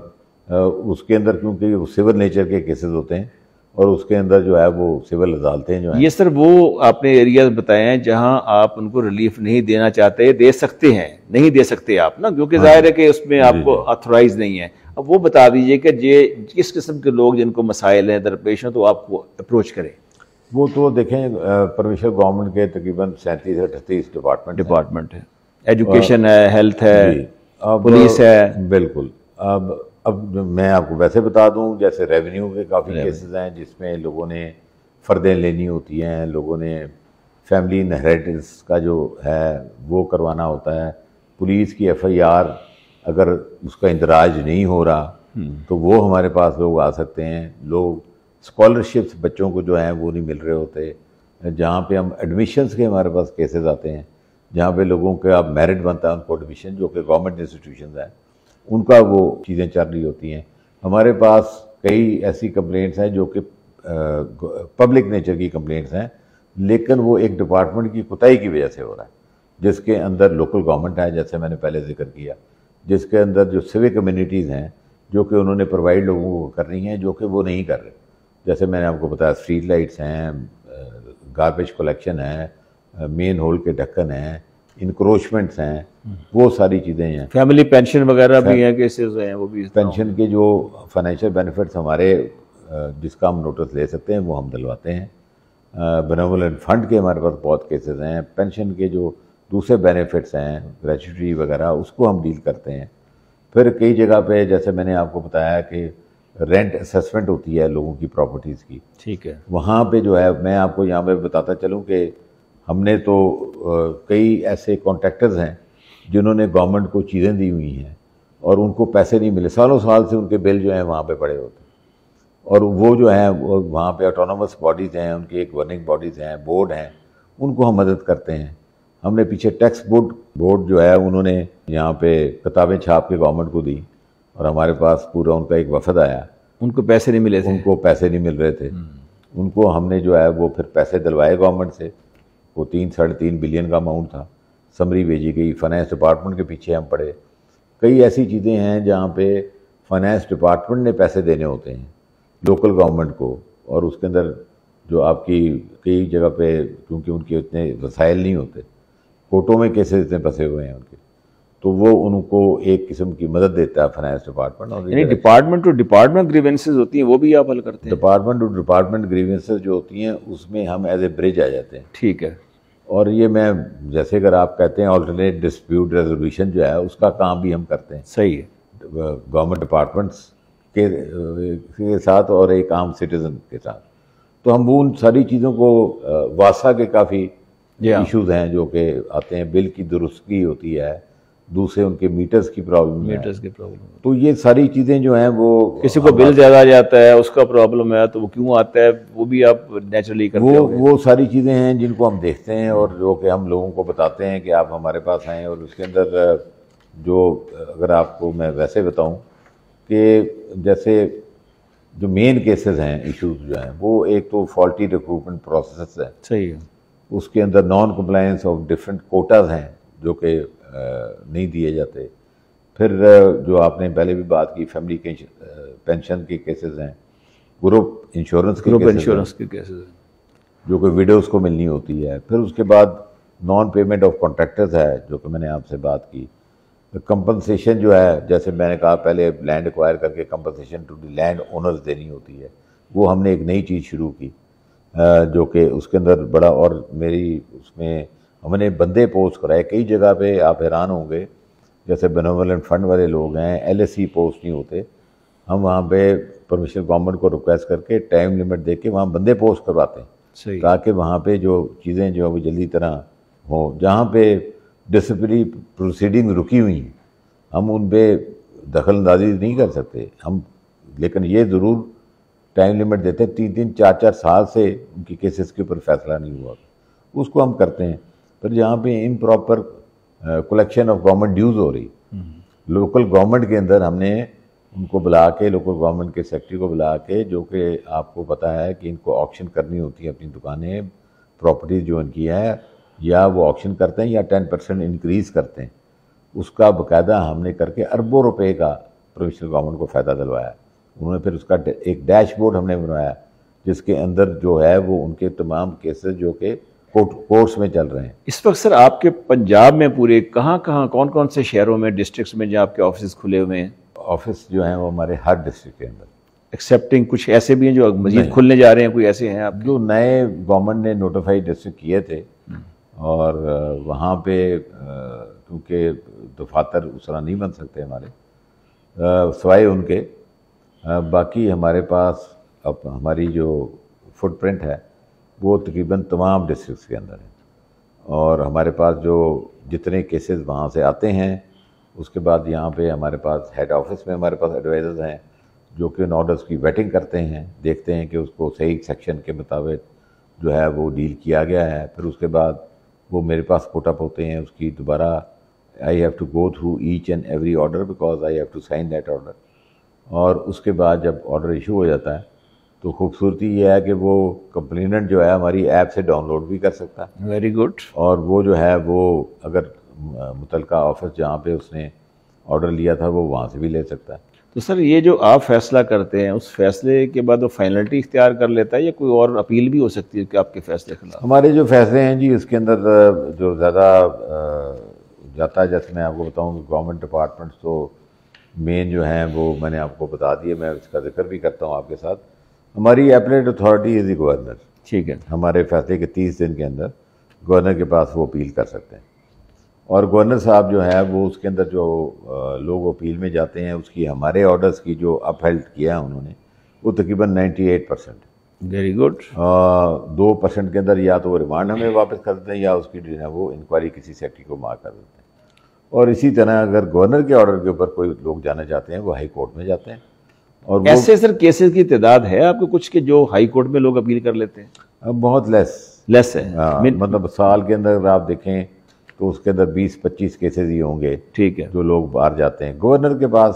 اس کے اندر کیونکہ وہ سول نیچر کے کیسز ہوتے ہیں، اور اس کے اندر جو ہے وہ سول عدالتیں جو ہیں. یہ سر وہ آپ نے ایریاز بتائے ہیں جہاں آپ ان کو ریلیف نہیں دینا چاہتے، دے سکتے ہیں، نہیں دے سکتے آپ نا، کیونکہ ظاہر ہے کہ اس میں آپ کو آتھورائز نہیں ہے. اب وہ بتا دیجئے کہ کس قسم کے لوگ جن کو مسائل ہیں درپیش ہیں تو آپ کو اپروچ کریں. وہ تو دیکھیں پروونشل گورنمنٹ کے تقریباً 37-38 ڈپارٹمنٹ ہے، ایجوکیشن ہے، ہیلتھ ہے، پولیس ہے. بالکل. اب میں آپ کو ویسے بتا دوں جیسے ریونیو کے کافی کیسز ہیں جس میں لوگوں نے فردیں لینی ہوتی ہیں، لوگوں نے فیملی انہیریٹنس کا جو ہے وہ کروانا ہوتا ہے. پولیس کی FIR اگر اس کا اندراج نہیں ہو رہا تو وہ ہمارے پاس لوگ آ سکتے ہیں. لوگ اسکالرشپس بچوں کو جو ہیں وہ نہیں مل رہے ہوتے، جہاں پہ ہم ایڈمیشنس کے ہمارے پاس کیسز آتے ہیں، جہاں پہ لوگوں کا اب میرٹ بنتا ہے ان کو ایڈمیشن، جو کہ گورنمنٹ انسٹیٹیوشنز ہیں، ان کا وہ چیزیں چل رہی ہوتی ہیں. ہمارے پاس کئی ایسی کمپلینٹس ہیں جو کہ پبلک نیچر کی کمپلینٹس ہیں، لیکن وہ ایک ڈپارٹمنٹ کی کوتاہی کی وجہ سے ہو رہا ہے، جس کے اندر لوکل گورنمنٹ ہے جیسے میں نے پہلے ذکر کیا، جس کے اندر جو سوک کمیونٹیز ہیں جو کہ انہوں نے پرووائڈ لوگوں کو کرنی ہیں جو کہ وہ نہیں کر رہے. جیسے میں نے آپ کو بتایا اسٹریٹ لائٹس ہیں, گاربیج کلیکشن ہے, مین ہول کے ڈھکن ہیں, انکروچمنٹس ہیں, وہ ساری چیزیں ہیں. فیملی پینشن وغیرہ بھی ہیں, کیسز ہیں وہ بھی. پینشن کے جو فائنینشیل بینیفٹس ہمارے جس کا ہم نوٹس لے سکتے ہیں وہ ہم دلواتے ہیں. بینوولنٹ فنڈ کے ہمارے پاس بہت کیسز ہیں. پینشن کے جو دوسرے بینیفٹس ہیں گریچوٹی وغیرہ اس کو ہم ڈیل کرتے ہیں. پھر کئی جگہ پہ جیسے میں نے آپ کو بتایا کہ رینٹ اسیسمنٹ ہوتی ہے لوگوں کی پراپرٹیز کی, ٹھیک ہے, وہاں پہ جو ہے میں آپ کو یہاں پہ بتاتا چلوں کہ ہم نے تو کئی ایسے کانٹریکٹرز ہیں جنہوں نے گورنمنٹ کو چیزیں دی ہوئی ہیں اور ان کو پیسے نہیں ملے, سالوں سال سے ان کے بل جو ہیں وہاں پہ پڑے ہوتے ہیں. اور وہ جو ہیں وہاں پہ آٹونومس باڈیز ہیں, ان کی ایک گورننگ باڈیز ہیں, بورڈ ہیں, ان کو ہم مدد کرتے ہیں. ہم نے پیچھے ٹیکس بورڈ جو ہے انہوں نے یہاں پہ کتابیں چھاپ کے گورنمنٹ کو دی اور ہمارے پاس پورا ان کا ایک وفد آیا. ان کو پیسے نہیں ملے تھے, ان کو پیسے نہیں مل رہے تھے. ان کو ہم نے جو ہے وہ پھر پیسے دلوائے گورنمنٹ سے. وہ 3-3.5 بلین کا اماؤنٹ تھا, سمری بھیجی گئی. فائنینس ڈپارٹمنٹ کے پیچھے ہم پڑے. کئی ایسی چیزیں ہیں جہاں پہ فائنینس ڈپارٹمنٹ نے پیسے دینے ہوتے ہیں لوکل گورنمنٹ کو, اور اس کے اندر جو آپ کی کئی جگہ پہ کیونکہ ان کے اتنے وسائل نہیں ہوتے, کورٹوں میں کیسز اتنے پھنسے ہوئے ہیں ان کے, تو وہ ان کو ایک قسم کی مدد دیتا ہے فائنینس ڈپارٹمنٹ. اور یعنی ڈپارٹمنٹ ٹو ڈپارٹمنٹ گریونسز ہوتی ہیں وہ بھی آپ حل کرتے ہیں؟ ڈپارٹمنٹ ٹو ڈپارٹمنٹ گریونسز جو ہوتی ہیں اس میں ہم ایز اے برج آ جاتے ہیں. ٹھیک ہے. اور یہ میں جیسے اگر آپ کہتے ہیں آلٹرنیٹ ڈسپیوٹ ریزولوشن جو ہے اس کا کام بھی ہم کرتے ہیں. صحیح ہے. گورنمنٹ ڈپارٹمنٹس کے ساتھ اور ایک عام سٹیزن کے ساتھ. تو ہم ان ساری چیزوں کو واسا کے کافی ایشوز ہیں جو کہ آتے ہیں. بل کی درستگی ہوتی ہے, دوسرے ان کے میٹرز کی پرابلم ہے. تو یہ ساری چیزیں جو ہیں وہ کسی کو بل زیادہ آ جاتا ہے, اس کا پرابلم ہے تو وہ کیوں آتا ہے, وہ بھی آپ نیچرلی کرتے ہیں. وہ ساری چیزیں ہیں جن کو ہم دیکھتے ہیں اور جو کہ ہم لوگوں کو بتاتے ہیں کہ آپ ہمارے پاس آئیں. اور اس کے اندر جو اگر آپ کو میں ویسے بتاؤں کہ جیسے جو مین کیسز ہیں ایشوز جو ہیں وہ ایک تو فالٹی ریکروٹمنٹ پروسیسز ہے. صحیح ہے. اس کے اندر non compliance of different quotas ہیں جو کہ نہیں دیے جاتے. پھر جو آپ نے پہلے بھی بات کی فیملی پینشن کے کیسز ہیں, گروپ انشورنس کے کیسز ہیں جو کہ ویڈوز کو ملنی ہوتی ہے. پھر اس کے بعد نان پیمنٹ آف کانٹریکٹرز ہے جو کہ میں نے آپ سے بات کی. کمپنسیشن جو ہے جیسے میں نے کہا پہلے لینڈ ایکوائر کر کے compensation to the land owners دینی ہوتی ہے, وہ ہم نے ایک نئی چیز شروع کی جو کہ اس کے اندر بڑا, اور میری اس میں ہم نے بندے پوسٹ کرائے کئی جگہ پہ. آپ حیران ہوں گے جیسے بینوولنٹ فنڈ والے لوگ ہیں, LSC پوسٹ نہیں ہوتے, ہم وہاں پہ پرمیشن گورنمنٹ کو ریکویسٹ کر کے ٹائم لمٹ دے کے وہاں بندے پوسٹ کرواتے ہیں تاکہ وہاں پہ جو چیزیں جو ہے وہ جلدی طرح ہوں. جہاں پہ ڈسپلنری پروسیڈنگ رکی ہوئی ہیں ہم ان پہ دخل اندازی نہیں کر سکتے ہم, لیکن یہ ضرور ٹائم لمٹ دیتے ہیں. 3-4 سال سے ان کی کیسز کے اوپر فیصلہ نہیں ہوا, اس کو ہم کرتے ہیں. پھر جہاں پہ improper collection of government dues ہو رہی لوکل گورنمنٹ کے اندر, ہم نے ان کو بلا کے لوکل گورنمنٹ کے سیکرٹری کو بلا کے, جو کہ آپ کو پتہ ہے کہ ان کو آکشن کرنی ہوتی ہے اپنی دکانیں پراپرٹیز جو ان کی ہے, یا وہ آکشن کرتے ہیں یا 10% انکریز کرتے ہیں. اس کا باقاعدہ ہم نے کر کے اربوں روپے کا پروونشل گورنمنٹ کو فائدہ دلوایا. انہوں نے پھر اس کا ایک ڈیش بورڈ ہم نے بنوایا جس کے اندر جو ہے وہ ان کے تمام کیسز جو کہ کورٹس میں چل رہے ہیں. اس وقت سر آپ کے پنجاب میں پورے کہاں کون سے شہروں میں, ڈسٹرکٹس میں جہاں آپ کے آفیسز کھلے ہوئے ہیں؟ آفس جو ہیں وہ ہمارے ہر ڈسٹرکٹ کے اندر, ایکسیپٹنگ کچھ ایسے بھی ہیں جو مزید کھلنے جا رہے ہیں, کوئی ایسے ہیں آپ جو نئے گورنمنٹ نے نوٹیفائی ڈسٹرکٹ کیے تھے, اور وہاں پہ کیونکہ دفاتر اس طرح نہیں بن سکتے ہمارے سوائے ان کے, باقی ہمارے پاس اب ہماری جو فٹ پرنٹ ہے وہ تقریباً تمام ڈسٹرکٹس کے اندر ہے. اور ہمارے پاس جو جتنے کیسز وہاں سے آتے ہیں اس کے بعد یہاں پہ ہمارے پاس ہیڈ آفس میں ہمارے پاس ایڈوائزرز ہیں جو کہ ان آرڈرس کی ویٹنگ کرتے ہیں, دیکھتے ہیں کہ اس کو صحیح سیکشن کے مطابق جو ہے وہ ڈیل کیا گیا ہے. پھر اس کے بعد وہ میرے پاس پٹ اپ ہوتے ہیں, اس کی دوبارہ I have to go through each and every order because I have to sign that order. اور اس کے بعد جب آرڈر ایشو ہو جاتا ہے تو خوبصورتی یہ ہے کہ وہ کمپلیننٹ جو ہے ہماری ایپ سے ڈاؤن لوڈ بھی کر سکتا ہے. Very good. اور وہ جو ہے وہ اگر متعلقہ آفس جہاں پہ اس نے آرڈر لیا تھا وہ وہاں سے بھی لے سکتا ہے. تو سر یہ جو آپ فیصلہ کرتے ہیں اس فیصلے کے بعد وہ فائنلٹی اختیار کر لیتا ہے یا کوئی اور اپیل بھی ہو سکتی ہے کہ آپ کے فیصلے خلاف؟ ہمارے جو فیصلے ہیں جی اس کے اندر جو زیادہ جاتا ہے، جیسے میں آپ کو بتاؤں کہ گورنمنٹ ڈپارٹمنٹس تو مین جو ہیں وہ میں نے آپ کو بتا دیے، میں اس کا ذکر بھی کرتا ہوں آپ کے ساتھ. ہماری appellate authority is the governor. ٹھیک ہے. ہمارے فیصلے کے 30 دن کے اندر گورنر کے پاس وہ اپیل کر سکتے ہیں، اور گورنر صاحب جو ہے وہ اس کے اندر جو لوگ اپیل میں جاتے ہیں اس کی ہمارے آرڈرز کی جو اپ ہیلڈ کیا ہے انہوں نے وہ تقریباً 98%. Very good. 2% کے اندر یا تو وہ ریمانڈ ہمیں واپس کر دیتے ہیں یا اس کی جو ہے وہ انکوائری کسی سیکٹری کو مار کر دیتے ہیں. اور اسی طرح اگر گورنر کے آرڈر کے اوپر کوئی لوگ جانا چاہتے ہیں وہ ہائی کورٹ میں جاتے ہیں. اور ایسے سر کیسز کی تعداد ہے آپ کو کچھ کہ جو ہائی کورٹ میں لوگ اپیل کر لیتے ہیں؟ بہت لیس ہے. مطلب سال کے اندر اگر آپ دیکھیں تو اس کے اندر 20-25 کیسز ہی ہوں گے. ٹھیک ہے. جو لوگ باہر جاتے ہیں گورنر کے پاس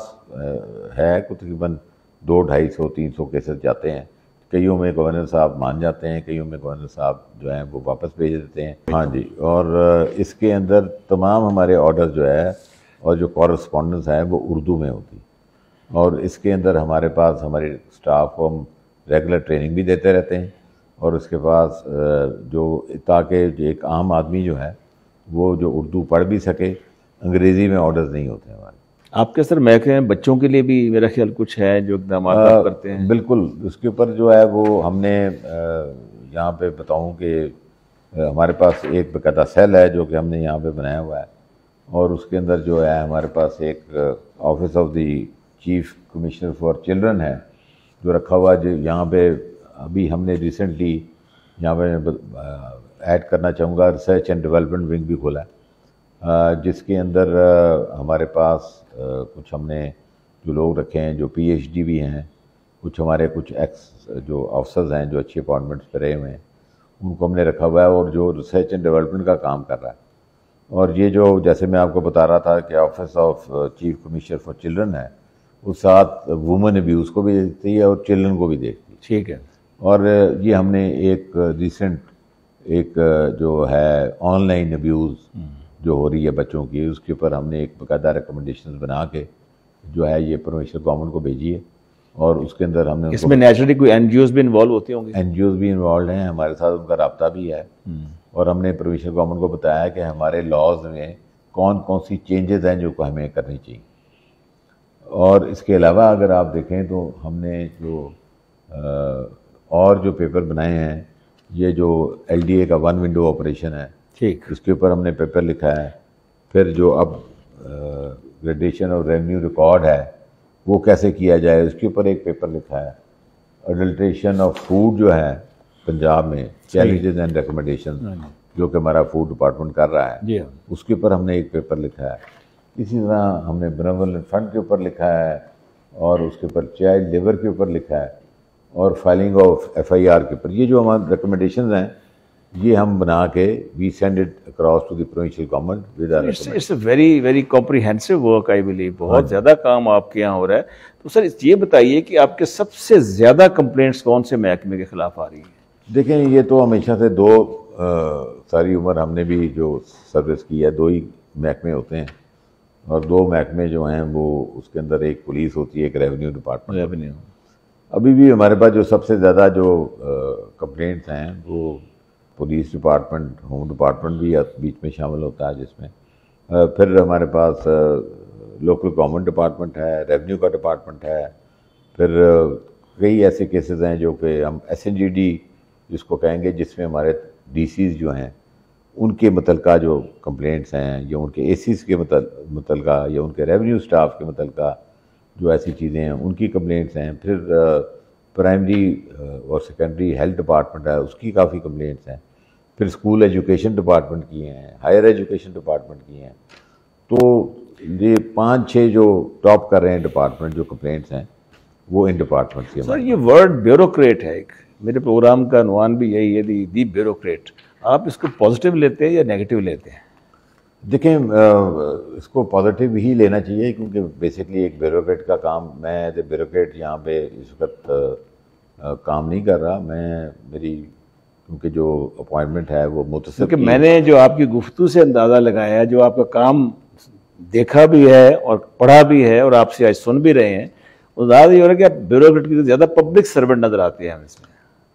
ہے تقریباً 200-250-300 کیسز جاتے ہیں. کئیوں میں گورنر صاحب مان جاتے ہیں، کئیوں میں گورنر صاحب جو ہیں وہ واپس بھیج دیتے ہیں. ہاں جی. اور اس کے اندر تمام ہمارے آرڈر جو ہے اور جو کورسپونڈنس ہے وہ اردو میں ہوتی، اور اس کے اندر ہمارے پاس ہماری اسٹاف کو ہم ریگولر ٹریننگ بھی دیتے رہتے ہیں، اور اس کے پاس جو تاکہ ایک عام آدمی جو ہے وہ جو اردو پڑھ بھی سکے. انگریزی میں آرڈرز نہیں ہوتے ہمارے. آپ کے سر محکمے ہیں بچوں کے لیے بھی میرا خیال کچھ ہے جو اقدامات آپ کرتے ہیں؟ بالکل. اس کے اوپر جو ہے وہ ہم نے یہاں پہ بتاؤں کہ ہمارے پاس ایک باقاعدہ سیل ہے جو کہ ہم نے یہاں پہ بنایا ہوا ہے، اور اس کے اندر جو ہے ہمارے پاس ایک office of the chief commissioner for children ہے جو رکھا ہوا ہے. جو یہاں پہ ابھی ہم نے ریسنٹلی یہاں پہ ایڈ کرنا چاہوں گا ریسرچ اینڈ ڈیولپمنٹ ونگ بھی کھولا ہے، جس کے اندر ہمارے پاس کچھ ہم نے جو لوگ رکھے ہیں جو پی ایچ ڈی بھی ہیں، کچھ ہمارے کچھ ایکس جو آفسرز ہیں جو اچھے اپائنٹمنٹس پہ رہے ہوئے ہیں ان کو ہم نے رکھا ہوا ہے، اور جو ریسرچ اینڈ ڈیولپمنٹ کا کام کر رہا ہے. اور یہ جو جیسے میں آپ کو بتا رہا تھا کہ office of chief commissioner for children ہے، اس ساتھ وومن ابیوز کو بھی دیکھتی ہے اور چلڈرن کو بھی دیکھتی ہے. ٹھیک ہے. اور یہ ہم نے ایک ریسنٹ ایک جو ہے آن لائن ابیوز جو ہو رہی ہے بچوں کی، اس کے اوپر ہم نے ایک باقاعدہ ریکمنڈیشنز بنا کے جو ہے یہ پروونشل گورنمنٹ کو بھیجی ہے، اور اس کے اندر ہم نے اس میں نیچرلی کوئی این جی اوز بھی انوالو ہوتے ہوں گے؟ این جی اوز بھی انوالوڈ ہیں، ہمارے ساتھ ان کا رابطہ بھی ہے. اور ہم نے پروونشل گورنمنٹ کو بتایا کہ ہمارے لاز میں کون کون سی چینجز ہیں جو کو ہمیں کرنی چاہیے. اور اس کے علاوہ اگر آپ دیکھیں تو ہم نے جو اور جو پیپر بنائے ہیں، یہ جو ایل ڈی اے کا 1 ونڈو آپریشن ہے، ٹھیک، اس کے اوپر ہم نے پیپر لکھا ہے. پھر جو اب گریڈیشن اور ریونیو ریکارڈ ہے وہ کیسے کیا جائے اس کے اوپر ایک پیپر لکھا ہے. اڈلٹریشن آف فوڈ جو ہے پنجاب میں چیلنجز اینڈ ریکمنڈیشن جو کہ ہمارا فوڈ ڈپارٹمنٹ کر رہا ہے، اس کے اوپر ہم نے ایک پیپر لکھا ہے. اسی طرح ہم نے بینیولنٹ فنڈ کے اوپر لکھا ہے، اور اس کے اوپر چائلڈ لیبر کے اوپر لکھا ہے، اور filing of F I R کے اوپر. یہ جو ہمارے ریکمنڈیشنز ہیں یہ ہم بنا کے we send it across to the provincial government with it's a very very comprehensive work I believe. بہت زیادہ کام آپ کے یہاں ہو رہا ہے. تو سر یہ بتائیے کہ آپ کے سب سے زیادہ کمپلینٹس کون سے محکمے کے خلاف آ رہی ہیں؟ دیکھیں یہ تو ہمیشہ سے دو ساری عمر ہم نے بھی جو سروس کی ہے 2 ہی محکمے ہوتے ہیں، اور 2 محکمے جو ہیں وہ اس کے اندر ایک پولیس ہوتی ہے، ایک ریونیو ڈپارٹمنٹ. ابھی بھی ہمارے پاس جو سب سے زیادہ جو کمپلینٹس ہیں وہ پولیس ڈپارٹمنٹ، ہوم ڈپارٹمنٹ بھی بیچ میں شامل ہوتا ہے جس میں، پھر ہمارے پاس لوکل گورنمنٹ ڈپارٹمنٹ ہے، ریونیو کا ڈپارٹمنٹ ہے، پھر کئی ایسے کیسز ہیں جو کہ ہم ایس این جی ڈی جس کو کہیں گے، جس میں ہمارے ڈی سیز جو ہیں ان کے متعلقہ جو کمپلینٹس ہیں یا ان کے اے سیز کے متعلقہ یا ان کے ریونیو سٹاف کے متعلقہ جو ایسی چیزیں ہیں ان کی کمپلینٹس ہیں. پھر پرائمری اور سیکنڈری ہیلتھ ڈپارٹمنٹ ہے، اس کی کافی کمپلینٹس ہیں. پھر اسکول ایجوکیشن ڈپارٹمنٹ کی ہیں، ہائر ایجوکیشن ڈپارٹمنٹ کی ہیں. تو یہ 5-6 جو ٹاپ کر رہے ہیں ڈپارٹمنٹ جو کمپلینٹس ہیں وہ ان ڈپارٹمنٹ کی. سر یہ ورڈ بیوروکریٹ ہے، ایک میرے پروگرام کا عنوان بھی یہی ہے، دی بیوروکریٹ. آپ اس کو پازیٹیو لیتے ہیں یا نیگیٹو لیتے ہیں؟ دیکھیں اس کو پازیٹیو ہی لینا چاہیے، کیونکہ بیسکلی ایک بیوروکریٹ کا کام، میں ایز اے بیوروکریٹ یہاں پہ اس وقت کام نہیں کر رہا. میری کیونکہ جو اپوائنٹمنٹ ہے وہ متصل، کیونکہ میں نے جو آپ کی گفتگو سے اندازہ لگایا ہے، جو آپ کا کام دیکھا بھی ہے اور پڑھا بھی ہے اور آپ سے آج سن بھی رہے ہیں وہ زیادہ یہ ہو رہا ہے کہ آپ بیوروکریٹ کی زیادہ پبلک سرونٹ نظر آتے ہیں ہم اس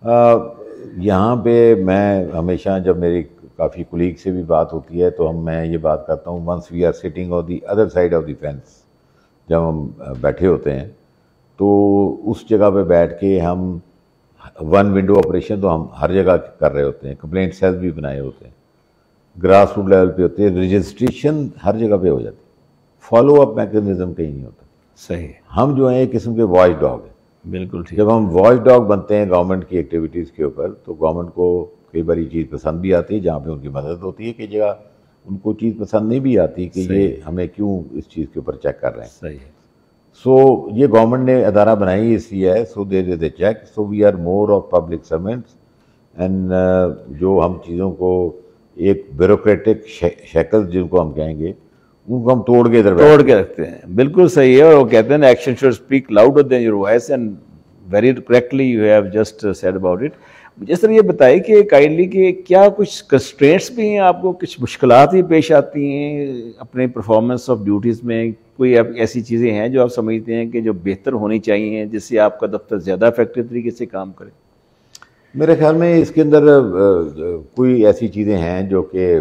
میں. یہاں پہ میں ہمیشہ جب میری کافی کولیگ سے بھی بات ہوتی ہے تو میں یہ بات کرتا ہوں once we are sitting on the other side of the fence, جب ہم بیٹھے ہوتے ہیں تو اس جگہ پہ بیٹھ کے ہم ون ونڈو آپریشن تو ہم ہر جگہ کر رہے ہوتے ہیں، کمپلینٹ سیل بھی بنائے ہوتے ہیں، گراس روٹ لیول پہ ہوتے ہیں، رجسٹریشن ہر جگہ پہ ہو جاتی ہے، فالو اپ میکینزم کہیں نہیں ہوتا. صحیح. ہم جو ہیں ایک قسم کے واچ ڈاگ ہیں. بالکل ٹھیک. جب ہم واچ ڈاگ بنتے ہیں گورنمنٹ کی ایکٹیویٹیز کے اوپر تو گورنمنٹ کو کئی بار یہ چیز پسند بھی آتی ہے، جہاں پہ ان کی مدد ہوتی ہے، کہ جگہ ان کو چیز پسند نہیں بھی آتی کہ یہ ہمیں کیوں اس چیز کے اوپر چیک کر رہے ہیں. صحیح. سو یہ گورنمنٹ نے ادارہ بنائی اس لیے ہے، so there is a check, so we are more of public servants and جو ہم چیزوں کو ایک بیوروکریٹک شیکل جن کو ہم کہیں گے ان کو ہم توڑ کے رکھتے ہیں. بالکل صحیح ہے. اور وہ کہتے ہیں action should speak louder than your voice, and very correctly you have just said about it. جس طرح یہ بتائیں کہ کائنڈلی کہ کیا کچھ کنسٹرینٹس بھی ہیں آپ کو، کچھ مشکلات بھی پیش آتی ہیں اپنے پرفارمنس آف ڈیوٹیز میں؟ کوئی ایسی چیزیں ہیں جو آپ سمجھتے ہیں کہ جو بہتر ہونی چاہیے جس سے آپ کا دفتر زیادہ افیکٹو طریقے سے کام کرے؟ میرے خیال میں اس کے اندر کوئی ایسی چیزیں ہیں جو کہ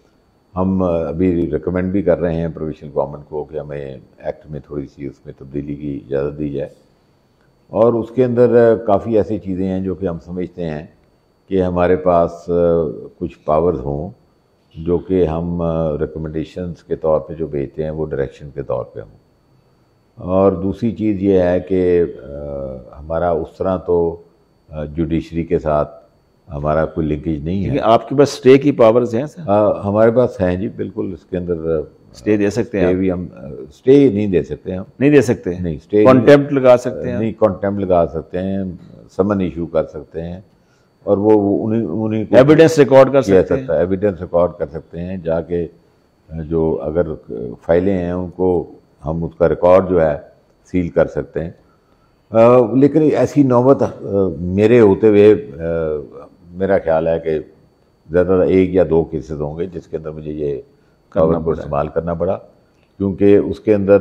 ہم ابھی ریکمینڈ بھی کر رہے ہیں پروویشنل گورنمنٹ کو کہ ہمیں ایکٹ میں تھوڑی سی اس میں تبدیلی کی اجازت دی جائے. اور اس کے اندر کافی ایسی چیزیں ہیں جو کہ ہم سمجھتے ہیں کہ ہمارے پاس کچھ پاورز ہوں جو کہ ہم ریکمنڈیشنز کے طور پہ جو بھیجتے ہیں وہ ڈائریکشن کے طور پہ ہوں. اور دوسری چیز یہ ہے کہ ہمارا اس طرح تو جوڈیشری کے ساتھ ہمارا کوئی لنکیج نہیں ہے. آپ کے پاس اسٹے کی پاورز ہیں سر؟ ہمارے پاس ہیں جی، بالکل. اس کے اندر اسٹے دے سکتے ہیں بھی ہم اسٹے نہیں دے سکتے، ہم نہیں دے سکتے. نہیں اسٹے کانٹیمپٹ لگا سکتے ہیں؟ نہیں کانٹیمپٹ لگا سکتے ہیں، سمن ایشو کر سکتے ہیں، اور وہ انہیں ایویڈنس ریکارڈ کر سکتے ہیں. ایویڈنس ریکارڈ کر سکتے ہیں، جا کے جو اگر فائلیں ہیں ان کو ہم اس کا ریکارڈ جو ہے سیل کر سکتے ہیں. لیکن ایسی نوبت میرے ہوتے ہوئے میرا خیال ہے کہ زیادہ ایک یا دو کیسز ہوں گے جس کے اندر مجھے یہ پاور کو استعمال کرنا پڑا، کیونکہ اس کے اندر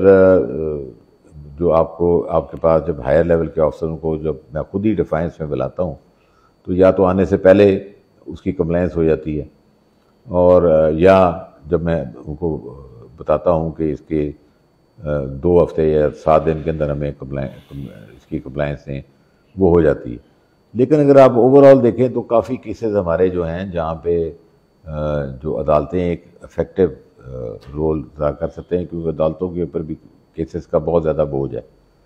جو آپ کے پاس جب ہائر لیول کے آفسروں کو جب میں خود ہی ڈیفائنس میں بلاتا ہوں تو یا تو آنے سے پہلے اس کی کمپلینس ہو جاتی ہے، اور یا جب میں ان کو بتاتا ہوں کہ اس کے 2 ہفتے یا 7 دن کے اندر ہمیں اس کی کمپلائنس ہیں وہ ہو جاتی ہے. لیکن اگر آپ اوور آل دیکھیں تو کافی کیسز ہمارے جو ہیں جہاں پہ جو عدالتیں ایک افیکٹو رول ادا کر سکتے ہیں، کیونکہ عدالتوں کے اوپر بھی کیسز کا بہت زیادہ بوجھ ہے،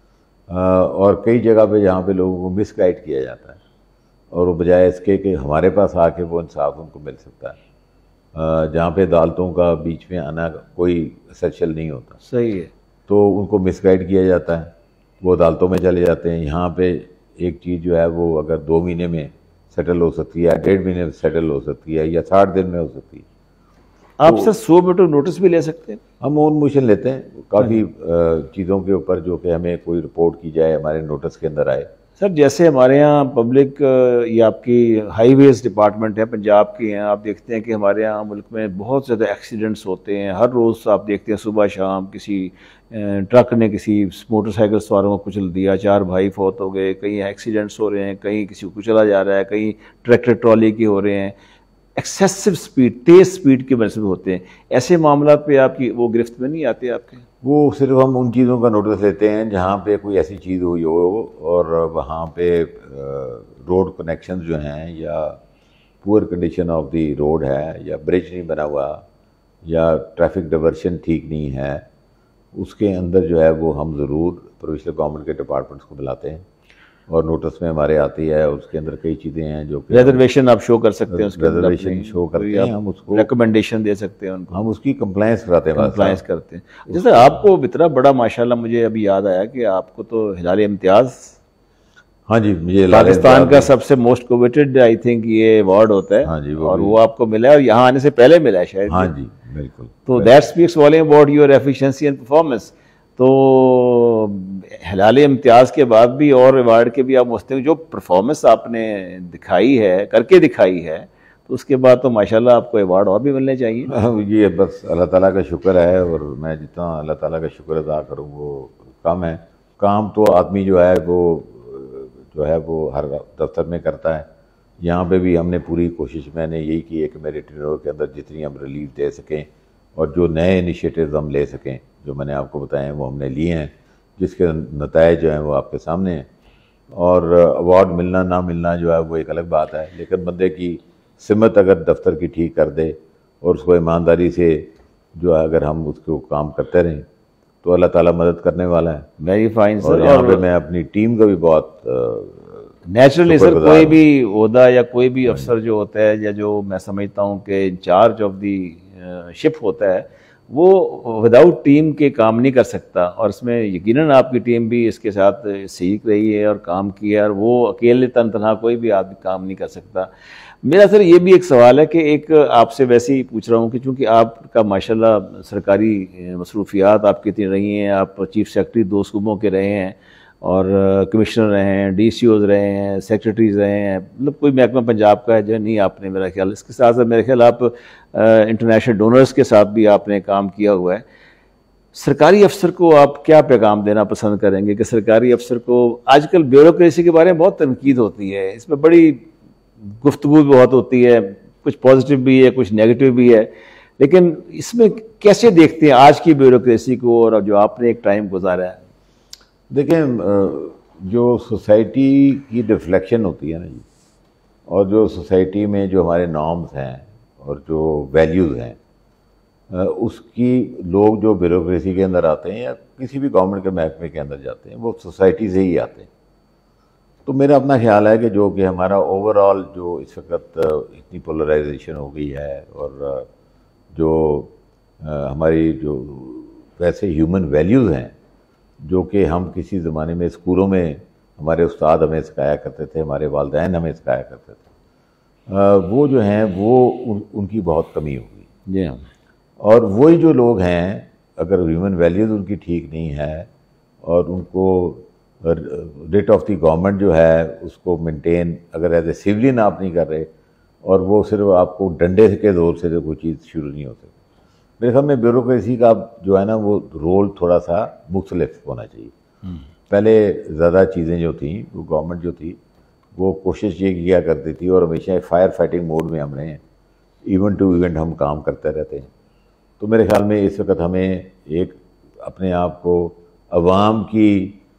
اور کئی جگہ پہ جہاں پہ لوگوں کو مس گائیڈ کیا جاتا ہے، اور وہ بجائے اس کے کہ ہمارے پاس آ کے وہ انصاف ان کو مل سکتا ہے، جہاں پہ عدالتوں کا بیچ میں آنا کوئی اسینشیل نہیں ہوتا. صحیح ہے. تو ان کو مس گائیڈ کیا جاتا ہے، وہ عدالتوں میں چلے جاتے ہیں. یہاں پہ ایک چیز جو ہے وہ اگر 2 مہینے میں سیٹل ہو سکتی ہے، 1.5 مہینے میں سیٹل ہو سکتی ہے، یا 60 دن میں ہو سکتی ہے. آپ سر 100 میٹر نوٹس بھی لے سکتے ہیں؟ ہم اون موشن لیتے ہیں کافی چیزوں کے اوپر جو کہ ہمیں کوئی رپورٹ کی جائے ہمارے نوٹس کے اندر آئے. سر جیسے ہمارے یہاں پبلک یہ آپ کی ہائی ویز ڈپارٹمنٹ ہے پنجاب کی ہیں، آپ دیکھتے ہیں کہ ہمارے یہاں ملک میں بہت زیادہ ایکسیڈنٹس ہوتے ہیں ہر روز. آپ دیکھتے ہیں صبح شام کسی ٹرک نے کسی موٹر سائیکل سواروں کو کچل دیا، 4 بھائی فوت ہو گئے، کہیں ایکسیڈنٹس ہو رہے ہیں، کہیں کسی کو کچلا جا رہا ہے، کہیں ٹریکٹر ٹرالی کی ہو رہے ہیں. ایکسیسو سپیڈ، تیز سپیڈ کے وجہ سے ہوتے ہیں. ایسے معاملات پہ آپ کی وہ گرفت میں نہیں آتے آپ کے؟ وہ صرف ہم ان چیزوں کا نوٹس لیتے ہیں جہاں پہ کوئی ایسی چیز ہوئی ہو اور وہاں پہ روڈ کنیکشنز جو ہیں یا پور کنڈیشن آف دی روڈ ہے، یا برج نہیں بنا ہوا، یا ٹریفک ڈائیورشن ٹھیک نہیں ہے. اس کے اندر جو ہے وہ ہم ضرور پرووینشل گورنمنٹ کے ڈپارٹمنٹس کو بلاتے ہیں اور نوٹس میں ہمارے آتی ہے. اس کے اندر کئی چیزیں ہیں جو کہ ریزرویشن آپ شو کر سکتے ہیں، ریزرویشن شو کرتے ہیں، ہم اس کو ریکمنڈیشن دے سکتے ہیں ان کو، ہم اس کی کمپلائنس کراتے ہیں، کمپلائنس کرتے ہیں. جیسے آپ کو اتنا بڑا ماشاءاللہ مجھے ابھی یاد آیا کہ آپ کو تو ہلال امتیاز، ہاں جی، مجھے پاکستان کا سب سے موسٹ کوویٹڈ آئی تھنک یہ ایوارڈ ہوتا ہے، ہاں جی، اور وہ آپ کو ملا ہے اور یہاں آنے سے پہلے ملا ہے شاید. ہاں جی بالکل. تو that speaks volume about your efficiency and performance. تو ہلال امتیاز کے بعد بھی اور ایوارڈ کے بھی آپ مستحق، جو پرفارمنس آپ نے دکھائی ہے، کر کے دکھائی ہے، تو اس کے بعد تو ماشاءاللہ آپ کو ایوارڈ اور بھی ملنے چاہیے. یہ بس اللہ تعالیٰ کا شکر ہے، اور میں جتنا اللہ تعالیٰ کا شکر ادا کروں وہ کم ہے. کام تو آدمی جو ہے وہ ہر دفتر میں کرتا ہے. یہاں پہ بھی ہم نے پوری کوشش میں نے یہی کی ہے کہ میرے ٹینور کے اندر جتنی ہم ریلیف دے سکیں اور جو نئے انیشیٹوز ہم لے سکیں جو میں نے آپ کو بتائے ہیں وہ ہم نے لیے ہیں, جس کے نتائج جو ہیں وہ آپ کے سامنے ہیں. اور ایوارڈ ملنا نہ ملنا جو ہے وہ ایک الگ بات ہے, لیکن بندے کی سمت اگر دفتر کی ٹھیک کر دے اور اس کو ایمانداری سے جو ہے اگر ہم اس کو کام کرتے رہیں تو اللہ تعالیٰ مدد کرنے والا ہے. Very fine sir. اور یہاں پہ میں اپنی ٹیم کا بھی بہت نیچرلی سر کوئی بھی عہدہ یا کوئی بھی افسر جو ہوتا ہے یا جو میں سمجھتا ہوں کہ انچارج آف دی شپ ہوتا ہے وہ وداؤٹ ٹیم کے کام نہیں کر سکتا, اور اس میں یقیناً آپ کی ٹیم بھی اس کے ساتھ سیکھ رہی ہے اور کام کیا ہے, اور وہ اکیلے تنہا کوئی بھی آدمی کام نہیں کر سکتا. میرا سر یہ بھی ایک سوال ہے کہ ایک آپ سے ویسے ہی پوچھ رہا ہوں کہ چونکہ آپ کا ماشاءاللہ سرکاری مصروفیات آپ کی اتنی رہی ہیں, آپ چیف سیکرٹری 2 صوبوں کے رہے ہیں اور کمشنر رہے ہیں, ڈی سی اوز رہے ہیں, سیکرٹریز رہے ہیں, مطلب کوئی محکمہ پنجاب کا ہے جو نہیں آپ نے میرا خیال. اس کے ساتھ ساتھ میرے خیال آپ انٹرنیشنل ڈونرز کے ساتھ بھی آپ نے کام کیا ہوا ہے. سرکاری افسر کو آپ کیا پیغام دینا پسند کریں گے کہ سرکاری افسر کو آج کل بیوروکریسی کے بارے میں بہت تنقید ہوتی ہے, اس میں بڑی گفتگو بھی بہت ہوتی ہے, کچھ پازیٹیو بھی ہے کچھ نیگیٹو بھی ہے, لیکن اس میں کیسے دیکھتے ہیں آج کی بیوروکریسی کو اور جو آپ نے ایک ٹائم گزارا ہے؟ دیکھیں جو سوسائٹی کی ریفلیکشن ہوتی ہے نا جی, اور جو سوسائٹی میں جو ہمارے نارمز ہیں اور جو ویلیوز ہیں اس کی لوگ جو بیوروکریسی کے اندر آتے ہیں یا کسی بھی گورنمنٹ کے محکمے کے اندر جاتے ہیں وہ سوسائٹی سے ہی آتے ہیں. تو میرا اپنا خیال ہے کہ جو کہ ہمارا اوور آل جو اس وقت اتنی پولرائزیشن ہو گئی ہے اور جو ہماری جو ویسے ہیومن ویلیوز ہیں جو کہ ہم کسی زمانے میں اسکولوں میں ہمارے استاد ہمیں سکھایا کرتے تھے, ہمارے والدین ہمیں سکھایا کرتے تھے, وہ جو ہیں وہ ان کی بہت کمی ہو گئی. جی ہاں. اور وہی جو لوگ ہیں اگر ہیومن ویلیوز ان کی ٹھیک نہیں ہے اور ان کو ریٹ آف دی گورنمنٹ جو ہے اس کو مینٹین اگر ایز اے سیولین آپ نہیں کر رہے اور وہ صرف آپ کو ڈنڈے کے زور سے کوئی چیز شروع نہیں ہو سکتی. میرے خیال میں بیوروکریسی کا جو ہے نا وہ رول تھوڑا سا مختلف ہونا چاہیے. پہلے زیادہ چیزیں جو تھیں وہ گورنمنٹ جو تھی وہ کوشش یہ کیا کرتی تھی اور ہمیشہ فائر فائٹنگ موڈ میں ہم رہے ہیں, ایونٹ ٹو ایونٹ ہم کام کرتے رہتے ہیں. تو میرے خیال میں اس وقت ہمیں ایک اپنے آپ کو عوام کی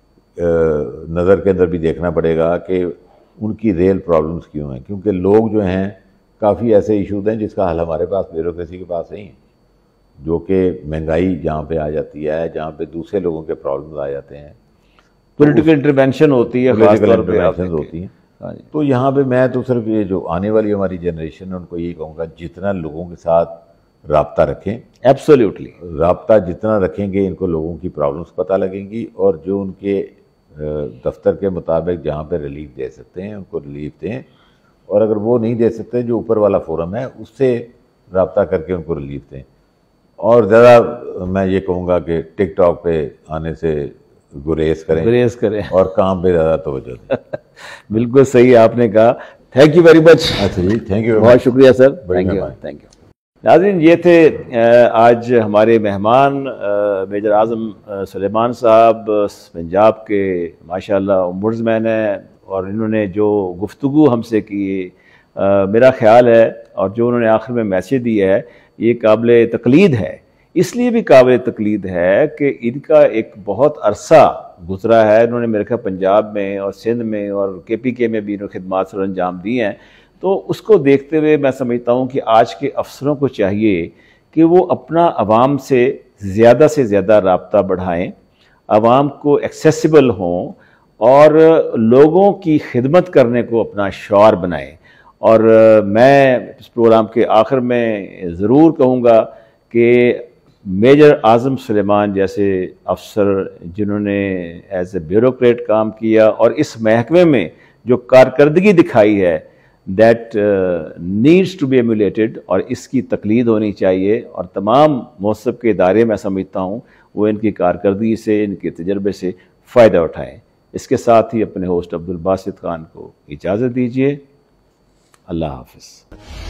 نظر کے اندر بھی دیکھنا پڑے گا کہ ان کی ریل پرابلمز کیوں ہیں, کیونکہ لوگ جو ہیں کافی ایسے ایشوز ہیں جس کا حل ہمارے پاس بیوروکریسی کے پاس نہیں ہے, جو کہ مہنگائی جہاں پہ آ جاتی ہے, جہاں پہ دوسرے لوگوں کے پرابلمز آ جاتے ہیں, پولیٹیکل انٹرونشن ہوتی ہے, پولیٹیکل انٹرونشنز ہوتی ہیں. تو یہاں پہ میں تو صرف یہ جو آنے والی ہماری جنریشن ہے ان کو یہی کہوں گا جتنا لوگوں کے ساتھ رابطہ رکھیں, ایبسولیوٹلی رابطہ جتنا رکھیں گے ان کو لوگوں کی پرابلمز پتہ لگیں گی, اور جو ان کے دفتر کے مطابق جہاں پہ ریلیف دے سکتے ہیں ان کو ریلیف دیں, اور اگر وہ نہیں دے سکتے جو اوپر والا فورم ہے اس سے رابطہ کر کے ان کو ریلیف دیں. اور زیادہ میں یہ کہوں گا کہ ٹک ٹاک پہ آنے سے گریز کریں اور کام پہ زیادہ توجہ دیں. بالکل صحیح آپ نے کہا. Thank you very much. اچھا جی, تھینک یو, بہت شکریہ سر. Thank you. ناظرین یہ تھے آج ہمارے مہمان میجر اعظم سلیمان صاحب, پنجاب کے ماشاءاللہ امبڈز مین ہیں, اور انہوں نے جو گفتگو ہم سے کی میرا خیال ہے اور جو انہوں نے آخر میں میسیج دیا ہے یہ قابل تقلید ہے. اس لیے بھی قابل تقلید ہے کہ ان کا ایک بہت عرصہ گزرا ہے, انہوں نے میرے خیال پنجاب میں اور سندھ میں اور KPK میں بھی انہوں نے خدمات سر انجام دی ہیں. تو اس کو دیکھتے ہوئے میں سمجھتا ہوں کہ آج کے افسروں کو چاہیے کہ وہ اپنا عوام سے زیادہ رابطہ بڑھائیں, عوام کو ایکسیسیبل ہوں اور لوگوں کی خدمت کرنے کو اپنا شعار بنائیں. اور میں اس پروگرام کے آخر میں ضرور کہوں گا کہ میجر اعظم سلیمان جیسے افسر جنہوں نے ایز اے بیوروکریٹ کام کیا اور اس محکمے میں جو کارکردگی دکھائی ہے that needs to be emulated, اور اس کی تقلید ہونی چاہیے, اور تمام موثق کے ادارے میں سمجھتا ہوں وہ ان کی کارکردگی سے ان کے تجربے سے فائدہ اٹھائیں. اس کے ساتھ ہی اپنے ہوسٹ عبدالباسط خان کو اجازت دیجیے. اللہ حافظ.